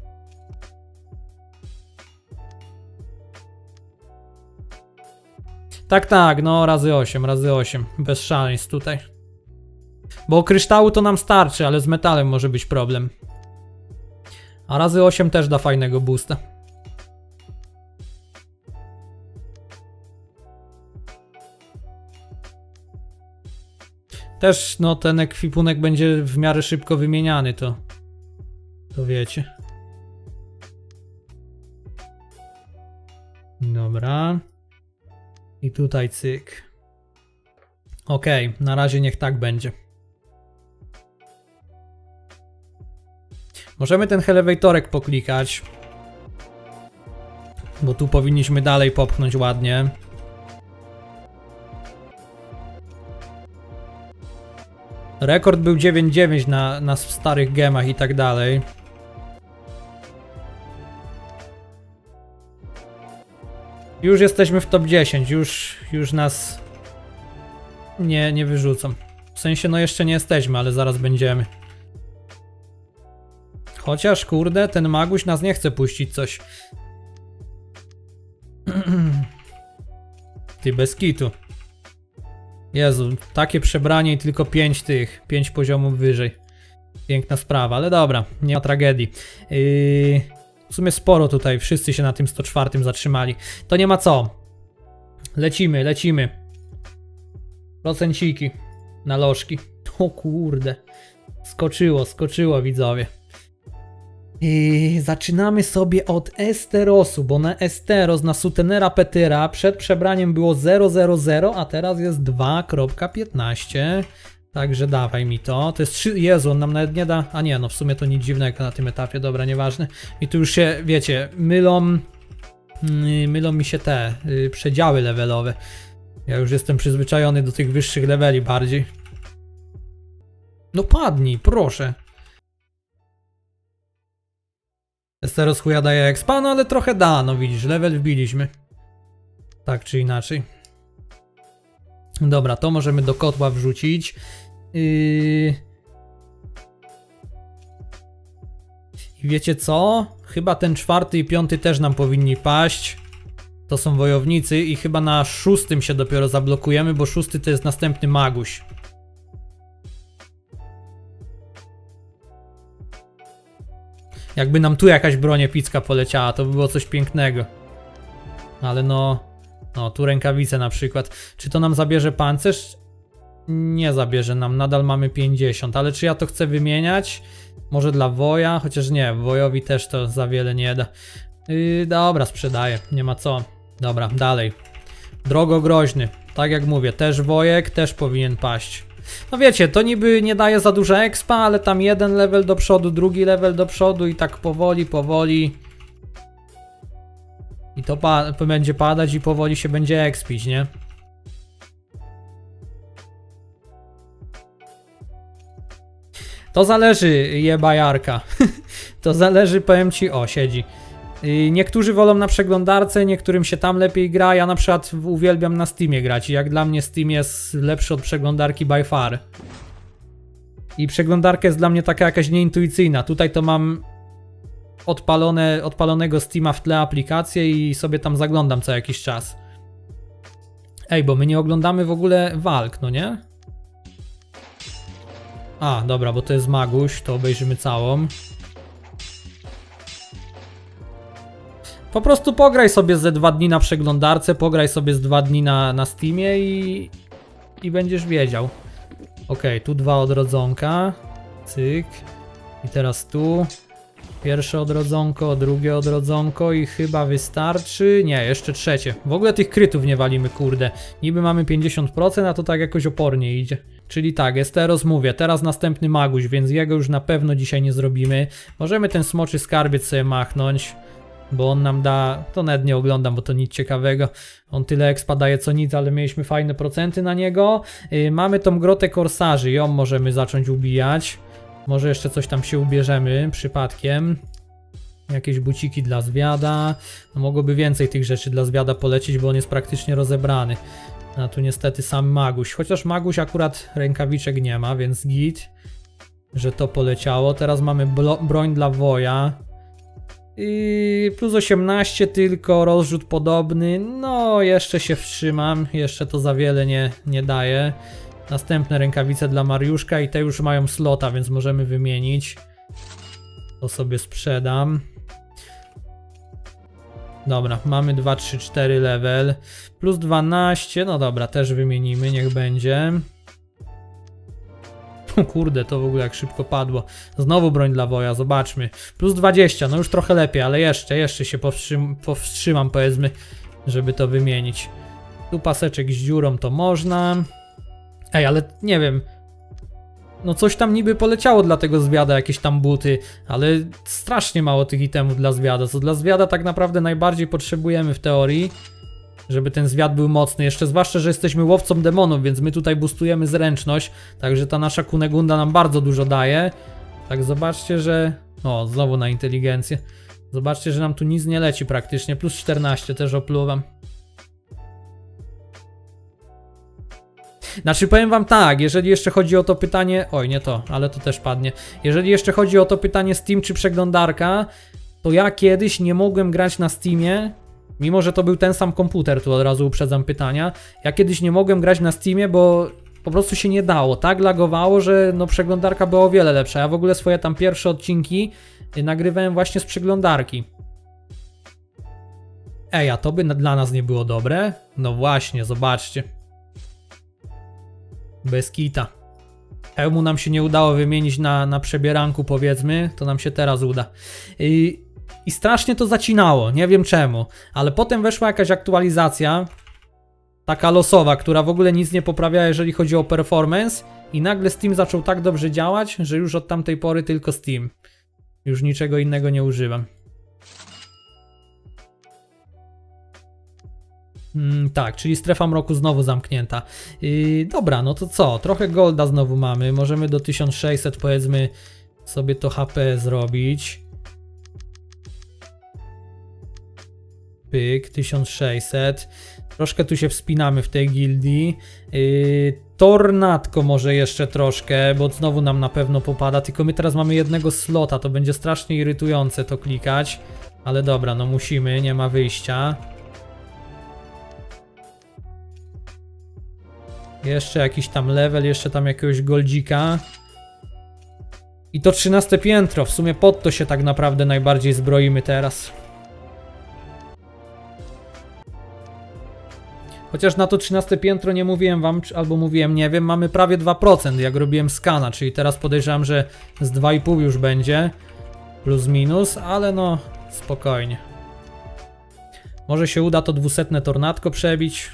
Tak, no razy 8. Bez szaleństw tutaj. Bo kryształu to nam starczy, ale z metalem może być problem. A razy 8 też da fajnego boosta. Też no ten ekwipunek będzie w miarę szybko wymieniany, to wiecie. Dobra. I tutaj cyk. Okej, na razie niech tak będzie. Możemy ten elevatorek poklikać. Bo tu powinniśmy dalej popchnąć ładnie. Rekord był 9-9 na starych gemach i tak dalej. Już jesteśmy w top 10, już nas nie wyrzucą. W sensie no jeszcze nie jesteśmy, ale zaraz będziemy. Chociaż kurde, ten maguś nas nie chce puścić coś. Ty bez kitu. Jezu, takie przebranie i tylko 5 poziomów wyżej. Piękna sprawa, ale dobra, nie ma tragedii. W sumie sporo tutaj, wszyscy się na tym 104 zatrzymali. To nie ma co. Lecimy. Procenciki na lożki. O kurde. Skoczyło widzowie. I zaczynamy sobie od Esterosu, bo na Esteros, na Sutenera Petyra przed przebraniem było 000, a teraz jest 2.15. Także dawaj mi to. To jest 3. Jezu, on nam nawet nie da. A nie, no w sumie to nic dziwnego na tym etapie, dobra, nieważne. I tu już się, wiecie, mylą mi się te przedziały levelowe. Ja już jestem przyzwyczajony do tych wyższych leveli bardziej. No padnij, proszę. Esteros chuja daje expa, no ale trochę da, no widzisz, level wbiliśmy. Tak czy inaczej. Dobra, to możemy do kotła wrzucić. I wiecie co? Chyba ten 4. i 5. też nam powinni paść. To są wojownicy i chyba na 6. się dopiero zablokujemy, bo 6. to jest następny maguś. Jakby nam tu jakaś broń epicka poleciała, to by było coś pięknego. Ale no, tu rękawice na przykład. Czy to nam zabierze pancerz? Nie zabierze nam, nadal mamy 50, ale czy ja to chcę wymieniać? Może dla woja? Chociaż nie, wojowi też to za wiele nie da. Dobra, sprzedaję, nie ma co. Dobra, dalej. Drogo groźny, tak jak mówię, też wojek, też powinien paść. No wiecie, to niby nie daje za dużo expa, ale tam jeden level do przodu, drugi level do przodu i tak powoli. I to będzie padać i powoli się będzie expić, nie? To zależy, jebajarka. To zależy, powiem ci, o, siedzi. Niektórzy wolą na przeglądarce, niektórym się tam lepiej gra. Ja na przykład uwielbiam na Steamie grać i jak dla mnie Steam jest lepszy od przeglądarki by far. I przeglądarka jest dla mnie taka jakaś nieintuicyjna. Tutaj to mam odpalonego Steama w tle aplikację i sobie tam zaglądam co jakiś czas. Ej, bo my nie oglądamy w ogóle walk, no nie? A, dobra, bo to jest Maguś, to obejrzymy całą. Po prostu pograj sobie ze 2 dni na przeglądarce, pograj sobie z 2 dni na Steamie i będziesz wiedział. Okej, tu 2 odrodzonka. Cyk. I teraz tu. Pierwsze odrodzonko, drugie odrodzonko i chyba wystarczy. Nie, jeszcze trzecie. W ogóle tych krytów nie walimy, kurde. Niby mamy 50%, a to tak jakoś opornie idzie. Czyli tak, Esteros mówię, teraz następny Maguś, więc jego już na pewno dzisiaj nie zrobimy. Możemy ten smoczy skarbiec sobie machnąć, bo on nam da... To nawet nie oglądam, bo to nic ciekawego. On tyle expa daje co nic, ale mieliśmy fajne procenty na niego. Mamy tą grotę korsarzy, ją możemy zacząć ubijać. Może jeszcze coś tam się ubierzemy przypadkiem. Jakieś buciki dla zwiada. No, mogłoby więcej tych rzeczy dla zwiada polecieć, bo on jest praktycznie rozebrany. A tu niestety sam Maguś. Chociaż Maguś akurat rękawiczek nie ma, więc git, że to poleciało. Teraz mamy broń dla woja. I plus 18 tylko, rozrzut podobny. No, jeszcze się wstrzymam. Jeszcze to za wiele nie daje. Następne rękawice dla Mariuszka i te już mają slota, więc możemy wymienić. To sobie sprzedam. Dobra, mamy 2, 3, 4 level. Plus 12, no dobra, też wymienimy, niech będzie. O kurde, to w ogóle jak szybko padło. Znowu broń dla woja, zobaczmy. Plus 20, no już trochę lepiej, ale jeszcze się powstrzymam, powiedzmy, żeby to wymienić. Tu paseczek z dziurą to można. Ej, ale nie wiem. No coś tam niby poleciało dla tego zwiada, jakieś tam buty, ale strasznie mało tych itemów dla zwiada. Co dla zwiada tak naprawdę najbardziej potrzebujemy w teorii, żeby ten zwiad był mocny. Jeszcze zwłaszcza, że jesteśmy łowcą demonów, więc my tutaj boostujemy zręczność, także ta nasza Kunegunda nam bardzo dużo daje. Tak zobaczcie, że... O, znowu na inteligencję. Zobaczcie, że nam tu nic nie leci praktycznie. Plus 14 też opluwam. Znaczy powiem wam tak, jeżeli jeszcze chodzi o to pytanie... Oj, nie to, ale to też padnie. Jeżeli jeszcze chodzi o to pytanie Steam czy przeglądarka, to ja kiedyś nie mogłem grać na Steamie, mimo że to był ten sam komputer, tu od razu uprzedzam pytania. Ja kiedyś nie mogłem grać na Steamie, bo po prostu się nie dało. Tak lagowało, że no przeglądarka była o wiele lepsza. Ja w ogóle swoje tam pierwsze odcinki nagrywałem właśnie z przeglądarki. Ej, a to by dla nas nie było dobre? No właśnie, zobaczcie. Bez kita. Hełmu nam się nie udało wymienić na przebieranku, powiedzmy. To nam się teraz uda. I strasznie to zacinało, nie wiem czemu. Ale potem weszła jakaś aktualizacja, taka losowa, która w ogóle nic nie poprawia, jeżeli chodzi o performance. I nagle Steam zaczął tak dobrze działać, że już od tamtej pory tylko Steam. Już niczego innego nie używam. Tak, czyli strefa mroku znowu zamknięta. Dobra, no to co? Trochę golda znowu mamy. Możemy do 1600 powiedzmy sobie to HP zrobić. Pyk, 1600. Troszkę tu się wspinamy w tej gildii. Tornadko może jeszcze troszkę, bo znowu nam na pewno popada. Tylko my teraz mamy jednego slota, to będzie strasznie irytujące to klikać. Ale dobra, no musimy, nie ma wyjścia. Jeszcze jakiś tam level, jeszcze tam jakiegoś goldzika. I to 13 piętro, w sumie pod to się tak naprawdę najbardziej zbroimy teraz. Chociaż na to 13 piętro nie mówiłem wam, albo mówiłem, nie wiem, mamy prawie 2%, jak robiłem skana, czyli teraz podejrzewam, że z 2,5 już będzie, plus minus, ale no spokojnie. Może się uda to 200 tornadko przebić.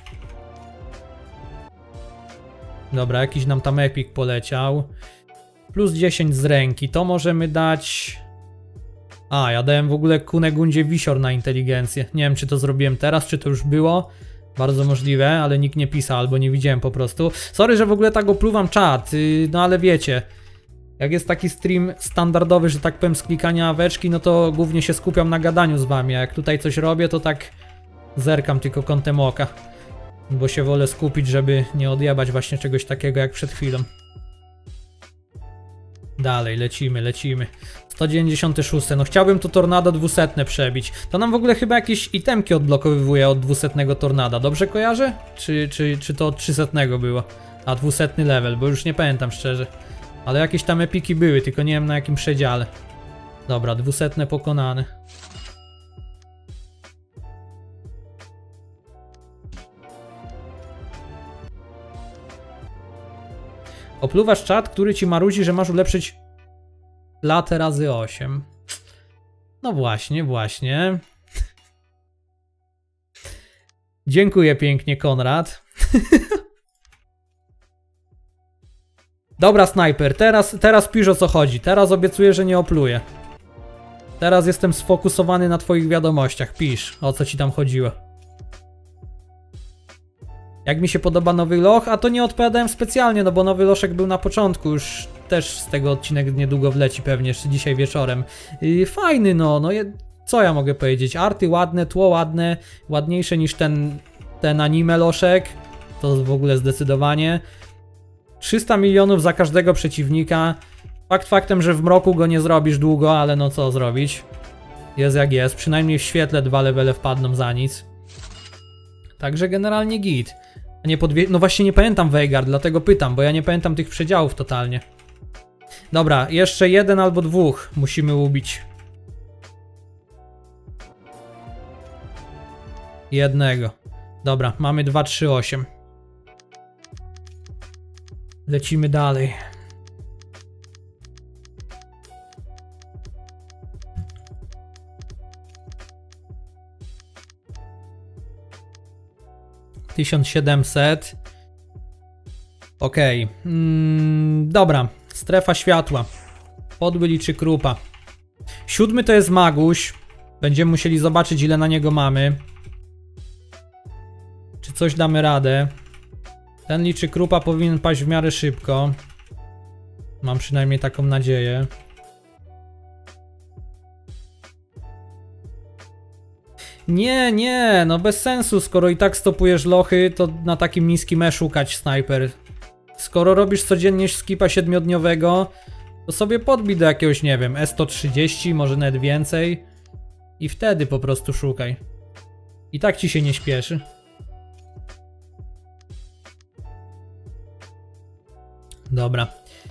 Dobra, jakiś nam tam epic poleciał. Plus 10 z ręki, to możemy dać... A, ja dałem w ogóle Kunegundzie Wisior na inteligencję. Nie wiem, czy to zrobiłem teraz, czy to już było. Bardzo możliwe, ale nikt nie pisał, albo nie widziałem po prostu. Sorry, że w ogóle tak opluwam czat, no ale wiecie, jak jest taki stream standardowy, że tak powiem, z klikania aweczki, no to głównie się skupiam na gadaniu z wami, a jak tutaj coś robię, to tak zerkam tylko kątem oka, bo się wolę skupić, żeby nie odjebać właśnie czegoś takiego jak przed chwilą. Dalej, lecimy. 196, no chciałbym to tornado 200 przebić. To nam w ogóle chyba jakieś itemki odblokowywuje od 200 tornada, dobrze kojarzę? Czy to od 300 było? A 200 level, bo już nie pamiętam szczerze. Ale jakieś tam epiki były, tylko nie wiem na jakim przedziale. Dobra, 200 pokonane. Opluwasz czat, który ci marudzi, że masz ulepszyć latę razy 8. No właśnie. Dziękuję pięknie, Konrad. Dobra, snajper, teraz pisz, o co chodzi. Teraz obiecuję, że nie opluję. Teraz jestem sfokusowany na twoich wiadomościach. Pisz, o co ci tam chodziło. Jak mi się podoba nowy loch, a to nie odpowiadałem specjalnie, no bo nowy loszek był na początku, już też z tego odcinek niedługo wleci pewnie, jeszcze dzisiaj wieczorem. Fajny co ja mogę powiedzieć, arty ładne, tło ładne, ładniejsze niż ten anime loszek, to w ogóle zdecydowanie. 300 milionów za każdego przeciwnika, fakt faktem, że w mroku go nie zrobisz długo, ale no co zrobić, jest jak jest, przynajmniej w świetle 2 levele wpadną za nic. Także generalnie git. Nie no właśnie nie pamiętam Veigar, dlatego pytam, bo ja nie pamiętam tych przedziałów totalnie. Dobra, jeszcze 1 albo 2 musimy ubić. Jednego. Dobra, mamy 2, 3, 8. Lecimy dalej. $1700. Okej. Dobra. Strefa światła. Podły liczy krupa. 7 to jest Maguś. Będziemy musieli zobaczyć, ile na niego mamy. Czy coś damy radę. Ten liczy krupa powinien paść w miarę szybko. Mam przynajmniej taką nadzieję. Nie, no bez sensu, skoro i tak stopujesz lochy, to na takim niskim szukać snajper. Skoro robisz codziennie skipa 7-dniowego, to sobie podbij do jakiegoś, nie wiem, S130, może nawet więcej. I wtedy po prostu szukaj. I tak ci się nie śpieszy. Dobra.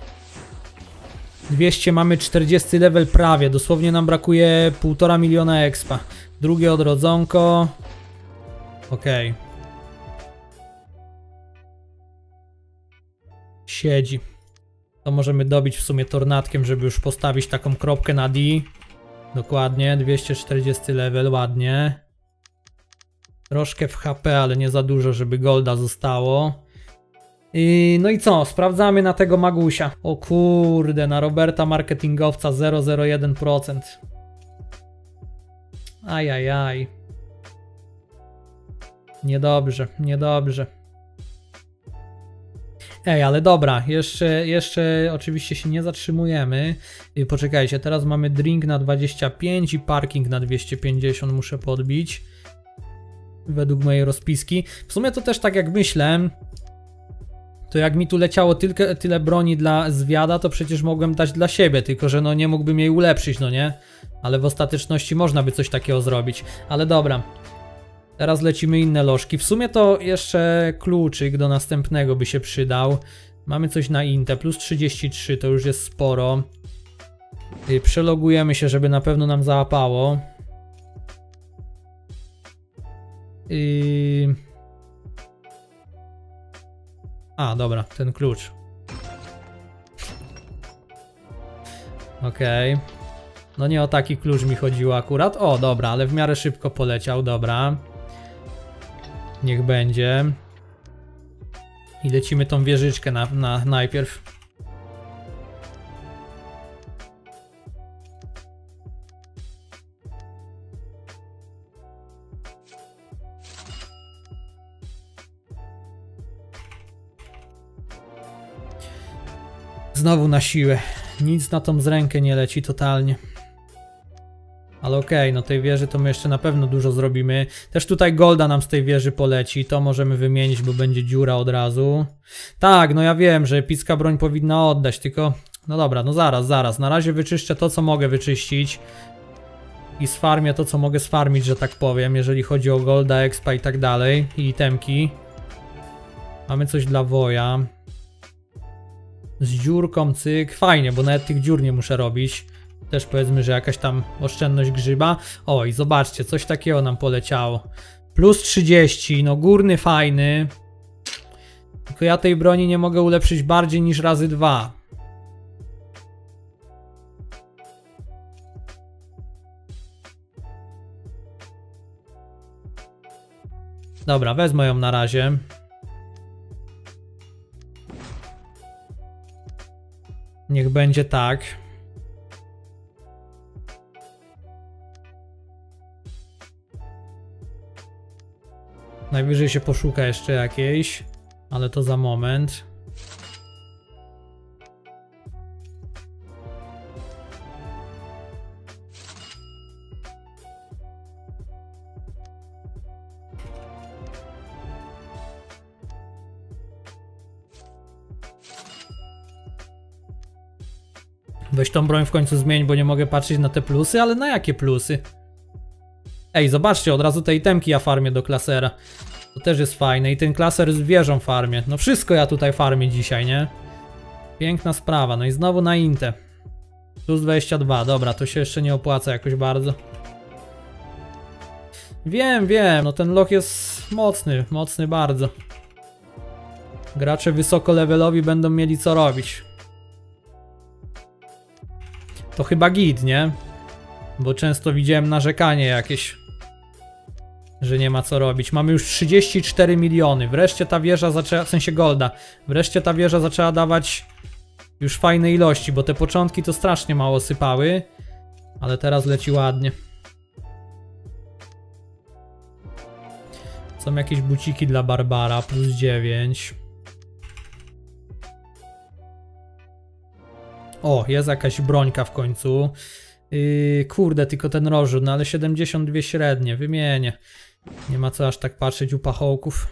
200 mamy 40 level prawie, dosłownie nam brakuje 1,5 miliona expa. Drugie odrodzonko. Okej. Siedzi. To możemy dobić w sumie tornadkiem, żeby już postawić taką kropkę na D. Dokładnie, 240 level, ładnie. Troszkę w HP, ale nie za dużo, żeby golda zostało. No i co? Sprawdzamy na tego Magusia. O kurde, na Roberta marketingowca 0,01%. Ajajaj. Niedobrze, niedobrze. Ej, ale dobra, jeszcze oczywiście się nie zatrzymujemy. Poczekajcie, teraz mamy drink na 25 i parking na 250 muszę podbić. Według mojej rozpiski. W sumie to też tak jak myślę, to jak mi tu leciało tyle broni dla zwiada, to przecież mogłem dać dla siebie, tylko że no nie mógłbym jej ulepszyć, no nie? Ale w ostateczności można by coś takiego zrobić. Ale dobra. Teraz lecimy inne lożki. W sumie to jeszcze kluczyk do następnego by się przydał. Mamy coś na Inte, plus 33, to już jest sporo. Przelogujemy się, żeby na pewno nam załapało. A, dobra, ten klucz. Okej. No nie o taki klucz mi chodziło akurat. O, dobra, ale w miarę szybko poleciał, dobra. Niech będzie. I lecimy tą wieżyczkę najpierw. Znowu na siłę. Nic na tą z rękę nie leci totalnie. Ale okej, no tej wieży to my jeszcze na pewno dużo zrobimy. Też tutaj golda nam z tej wieży poleci. To możemy wymienić, bo będzie dziura od razu. Tak, no ja wiem, że epicka broń powinna oddać, tylko... No dobra, no zaraz. Na razie wyczyszczę to, co mogę wyczyścić. I sfarmię to, co mogę sfarmić, że tak powiem, jeżeli chodzi o golda, expa i tak dalej. I itemki. Mamy coś dla woja. Z dziurką, cyk. Fajnie, bo nawet tych dziur nie muszę robić. Też powiedzmy, że jakaś tam oszczędność grzyba. O, i zobaczcie, coś takiego nam poleciało. Plus 30, no górny fajny. Tylko ja tej broni nie mogę ulepszyć bardziej niż razy 2. Dobra, wezmę ją na razie. Niech będzie tak. Najwyżej się poszuka jeszcze jakiejś, ale to za moment. Weź tą broń w końcu zmień, bo nie mogę patrzeć na te plusy, ale na jakie plusy? Ej, zobaczcie, od razu te itemki ja farmię do klasera. To też jest fajne i ten klaser z wieżą farmię. No wszystko ja tutaj farmię dzisiaj, nie? Piękna sprawa, no i znowu na intę. Plus 22, dobra, to się jeszcze nie opłaca jakoś bardzo. Wiem, no ten loch jest mocny bardzo. Gracze wysoko levelowi będą mieli co robić. To chyba git, nie? Bo często widziałem narzekanie jakieś, że nie ma co robić. Mamy już 34 miliony. Wreszcie ta wieża zaczęła, w sensie golda, wreszcie ta wieża zaczęła dawać już fajne ilości, bo te początki to strasznie mało sypały, ale teraz leci ładnie. Są jakieś buciki dla Barbara, plus 9. O, jest jakaś brońka w końcu. Kurde, tylko ten rozrzut, no ale 72 średnie, wymienię. Nie ma co aż tak patrzeć u pachołków.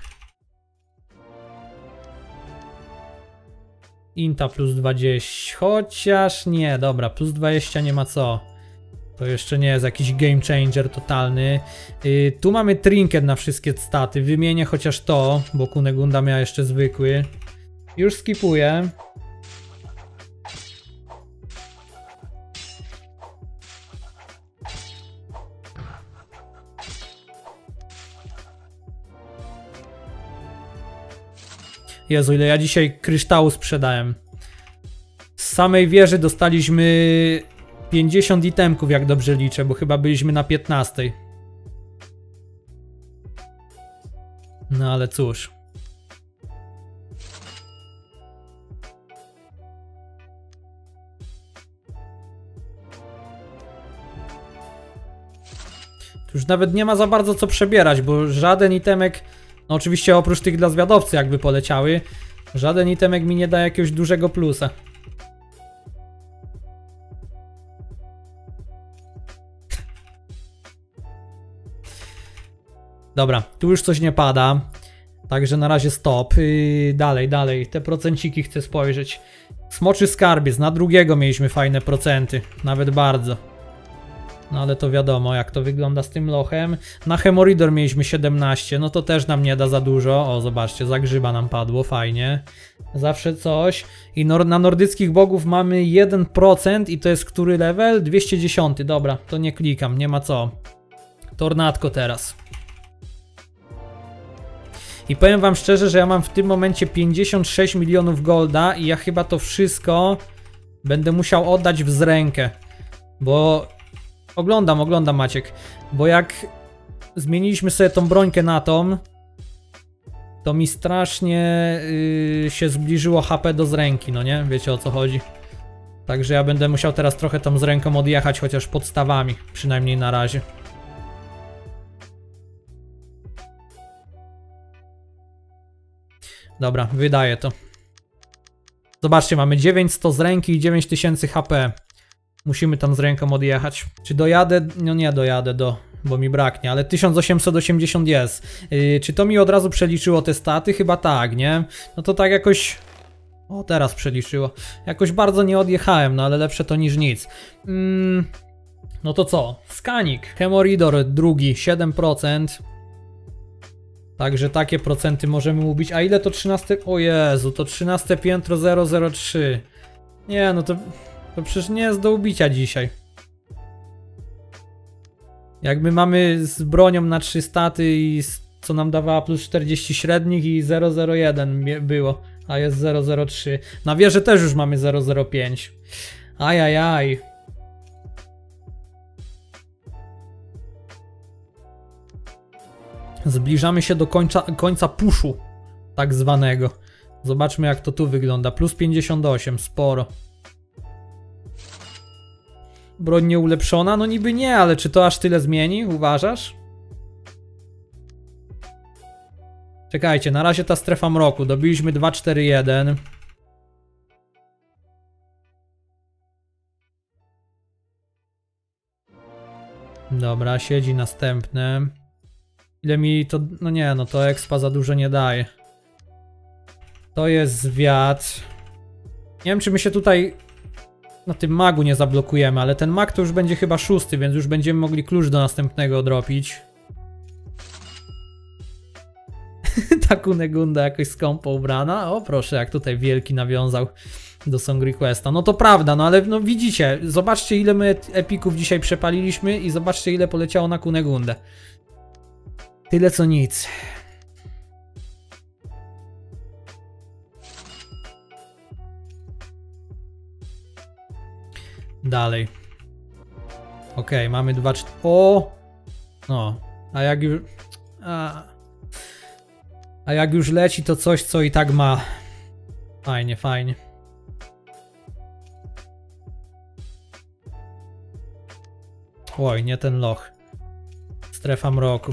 Inta plus 20, chociaż nie, dobra, plus 20 nie ma co. To jeszcze nie jest jakiś game changer totalny. Tu mamy trinket na wszystkie staty, wymienię chociaż to, bo Kunegunda miała jeszcze zwykły. Już skipuję. Jezu, ile ja dzisiaj kryształu sprzedałem. Z samej wieży dostaliśmy 50 itemków, jak dobrze liczę, bo chyba byliśmy na 15. No ale cóż. Tu już nawet nie ma za bardzo co przebierać, bo żaden itemek... No oczywiście oprócz tych dla zwiadowcy jakby poleciały, żaden itemek mi nie da jakiegoś dużego plusa. Dobra, tu już coś nie pada, także na razie stop. Dalej, te procenciki chcę spojrzeć. Smoczy skarbiec, na drugiego mieliśmy fajne procenty, nawet bardzo. No ale to wiadomo, jak to wygląda z tym lochem. Na Hemoridor mieliśmy 17, no to też nam nie da za dużo. O, zobaczcie, za grzyba nam padło, fajnie. Zawsze coś. I na nordyckich bogów mamy 1% i to jest który level? 210, dobra, to nie klikam, nie ma co. Tornadko teraz. I powiem wam szczerze, że ja mam w tym momencie 56 milionów golda i ja chyba to wszystko będę musiał oddać w zrękę. Bo oglądam Maciek, bo jak zmieniliśmy sobie tą brońkę na tą, to mi strasznie się zbliżyło HP do zręki, no nie? Wiecie o co chodzi. Także ja będę musiał teraz trochę tą z ręką odjechać, chociaż podstawami, przynajmniej na razie. Dobra, wydaje to. Zobaczcie, mamy 900 z ręki i 9000 HP. Musimy tam z ręką odjechać. Czy dojadę? No nie dojadę bo mi braknie, ale 1880 jest. Czy to mi od razu przeliczyło te staty? Chyba tak, nie? No to tak jakoś... O, teraz przeliczyło. Jakoś bardzo nie odjechałem, no ale lepsze to niż nic. No to co? Skanik. Hemoridor drugi, 7%. Także takie procenty możemy mówić. A ile to 13? O Jezu, to 13 piętro 003. Nie, no to przecież nie jest do ubicia dzisiaj. Jakby mamy z bronią na 3 staty i co nam dawała plus 40 średnich i 001 było, a jest 003. Na wieży też już mamy 005. Ajajaj. Zbliżamy się do końca puszu, tak zwanego. Zobaczmy jak to tu wygląda. Plus 58, sporo. Broń nieulepszona? No niby nie, ale czy to aż tyle zmieni? Uważasz? Czekajcie, na razie ta strefa mroku. Dobiliśmy 241. Dobra, siedzi następne. Ile mi to... No nie, no to expa za dużo nie daje. To jest zwiat. Nie wiem, czy my się tutaj na tym magu nie zablokujemy, ale ten mag to już będzie chyba 6, więc już będziemy mogli klucz do następnego odropić. Ta Kunegunda jakoś skąpo ubrana. O proszę, jak tutaj wielki nawiązał do Song Requesta. No to prawda, no ale no widzicie, zobaczcie ile my epików dzisiaj przepaliliśmy i zobaczcie ile poleciało na Kunegundę. Tyle co nic. Dalej. Okej, mamy 2... O! No, a jak już... A jak już leci to coś, co i tak ma. Fajnie, fajnie. Oj, nie ten loch. Strefa mroku.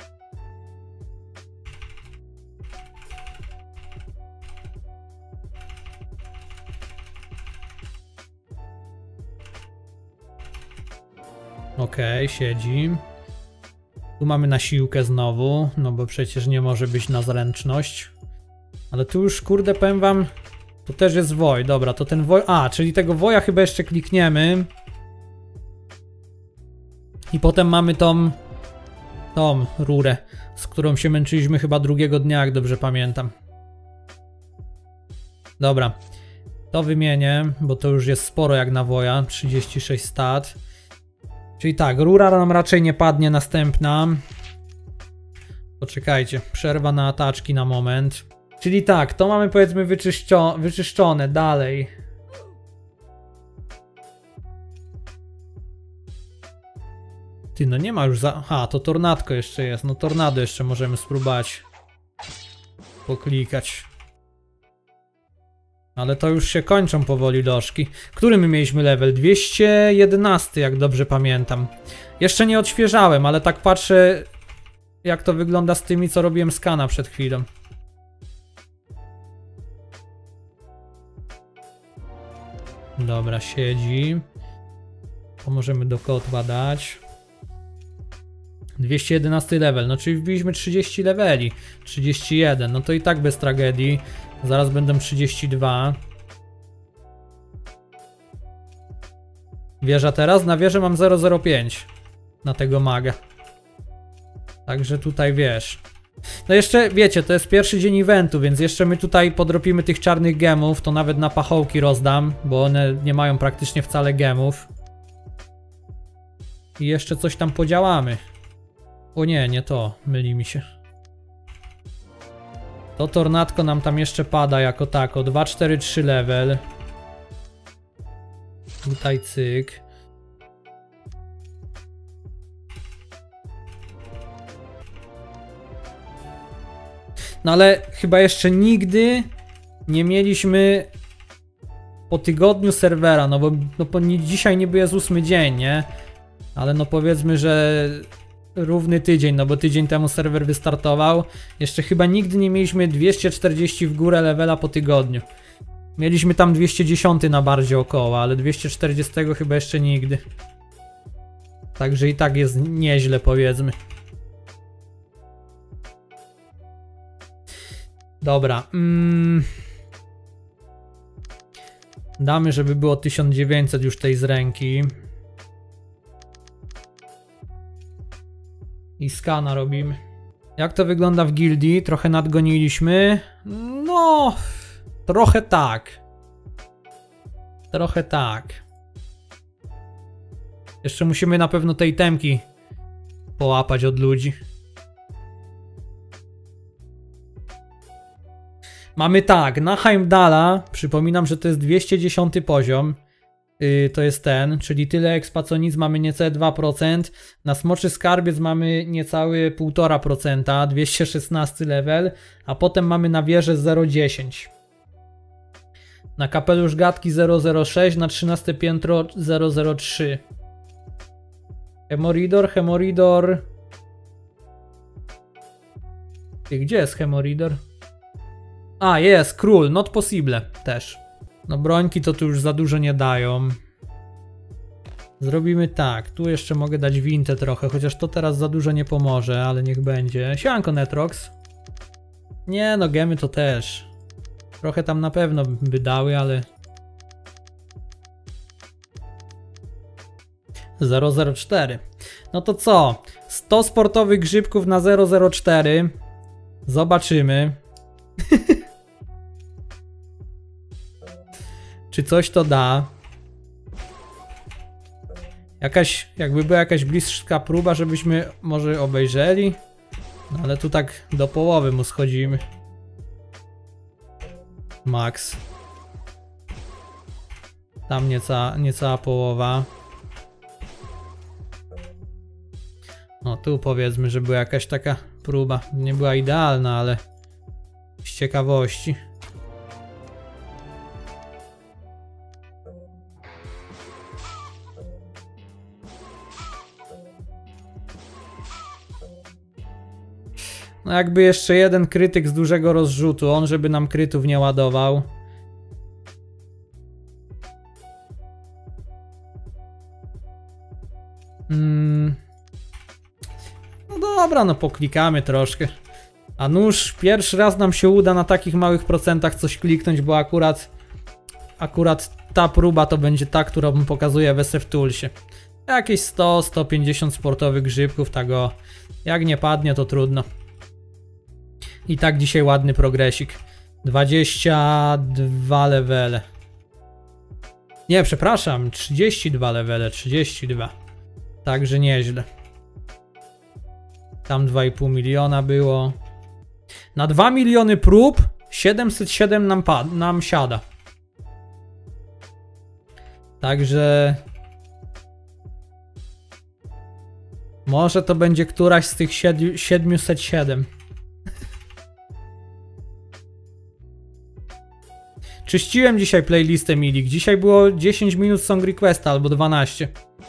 Okej, siedzi. Tu mamy na siłkę znowu, no bo przecież nie może być na zręczność. Ale tu już, kurde, powiem wam, tu też jest woj. Dobra, to ten woj... A, czyli tego woja chyba jeszcze klikniemy. I potem mamy tą rurę, z którą się męczyliśmy chyba drugiego dnia, jak dobrze pamiętam. Dobra, to wymienię, bo to już jest sporo jak na woja, 36 stat. Czyli tak, rura nam raczej nie padnie następna. Poczekajcie, przerwa na ataczki na moment. Czyli tak, to mamy powiedzmy wyczyszczone, dalej. Ty, no nie ma już za... Aha, to tornadko jeszcze jest, no tornado jeszcze możemy spróbować poklikać. Ale to już się kończą powoli doszki. Który my mieliśmy level? 211, jak dobrze pamiętam. Jeszcze nie odświeżałem, ale tak patrzę, jak to wygląda z tymi, co robiłem skana przed chwilą. Dobra, siedzi. To możemy do kotła dać. 211 level, no czyli wbiliśmy 30 leveli. 31, no to i tak bez tragedii. Zaraz będą 32. Wieża teraz? Na wieżę mam 0,05 na tego maga. Także tutaj wiesz. No jeszcze wiecie, to jest pierwszy dzień eventu, więc jeszcze my tutaj podropimy tych czarnych gemów, to nawet na pachołki rozdam, bo one nie mają praktycznie wcale gemów. I jeszcze coś tam podziałamy. O nie, nie to, myli mi się. To tornadko nam tam jeszcze pada jako tako, 2, 4, 3 level. Tutaj cyk. No ale chyba jeszcze nigdy nie mieliśmy po tygodniu serwera, no bo dzisiaj niby jest 8 dzień, nie? Ale no powiedzmy, że równy tydzień, no bo tydzień temu serwer wystartował. Jeszcze chyba nigdy nie mieliśmy 240 w górę levela po tygodniu. Mieliśmy tam 210 na bardziej około, ale 240 chyba jeszcze nigdy. Także i tak jest nieźle, powiedzmy. Dobra. Damy, żeby było 1900 już tej z ręki. I skana robimy. Jak to wygląda w gildii? Trochę nadgoniliśmy. No, trochę tak. Trochę tak. Jeszcze musimy na pewno tej temki połapać od ludzi. Mamy tak, na Heimdalla, przypominam, że to jest 210 poziom. To jest ten, czyli tyle expa co nic, mamy niecałe 2%. Na Smoczy Skarbiec mamy niecałe 1,5%, 216 level, a potem mamy na wieżę 0,10. Na Kapelusz Gadki 0,06, na 13 piętro 0,03. Hemoridor. Gdzie jest Hemoridor? A, jest, król, not possible też. No brońki to tu już za dużo nie dają. Zrobimy tak, tu jeszcze mogę dać wintę trochę, chociaż to teraz za dużo nie pomoże, ale niech będzie. Siemanko Netrox. Nie no, gemy to też. Trochę tam na pewno by dały, ale... 004. No to co? 100 sportowych grzybków na 004. Zobaczymy. Czy coś to da? Jakby była jakaś bliska próba, żebyśmy może obejrzeli. No ale tu tak do połowy mu schodzimy. Max. Tam niecała połowa. No tu powiedzmy, że była jakaś taka próba. Nie była idealna, ale z ciekawości. No jakby jeszcze jeden krytyk z dużego rozrzutu, on żeby nam krytów nie ładował. No dobra, no poklikamy troszkę. A nóż pierwszy raz nam się uda na takich małych procentach coś kliknąć, bo akurat ta próba to będzie ta, którą pokazuję w SF Toolsie. Jakieś 100-150 sportowych grzybków, tak o, jak nie padnie to trudno. I tak dzisiaj ładny progresik. 22 levele. Nie, przepraszam, 32 levele, 32. Także nieźle. Tam 2,5 miliona było. Na 2 miliony prób 707 nam siada. Także... może to będzie któraś z tych 707. Czyściłem dzisiaj playlistę Milik. Dzisiaj było 10 minut Song Requesta albo 12.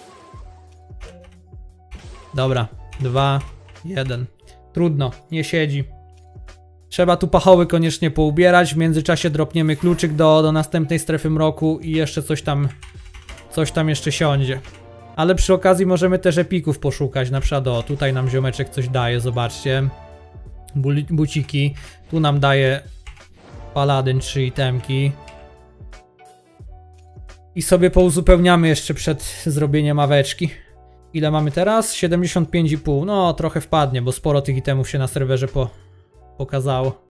Dobra, 2, 1. Trudno, nie siedzi. Trzeba tu pachoły koniecznie poubierać. W międzyczasie dropniemy kluczyk do następnej strefy mroku i jeszcze coś tam jeszcze siądzie. Ale przy okazji możemy też epików poszukać. Na przykład o, tutaj nam ziomeczek coś daje, zobaczcie. Buciki. Tu nam daje Paladyn 3 itemki. I sobie pouzupełniamy jeszcze przed zrobieniem aweczki. Ile mamy teraz? 75,5. No, trochę wpadnie, bo sporo tych itemów się na serwerze pokazało.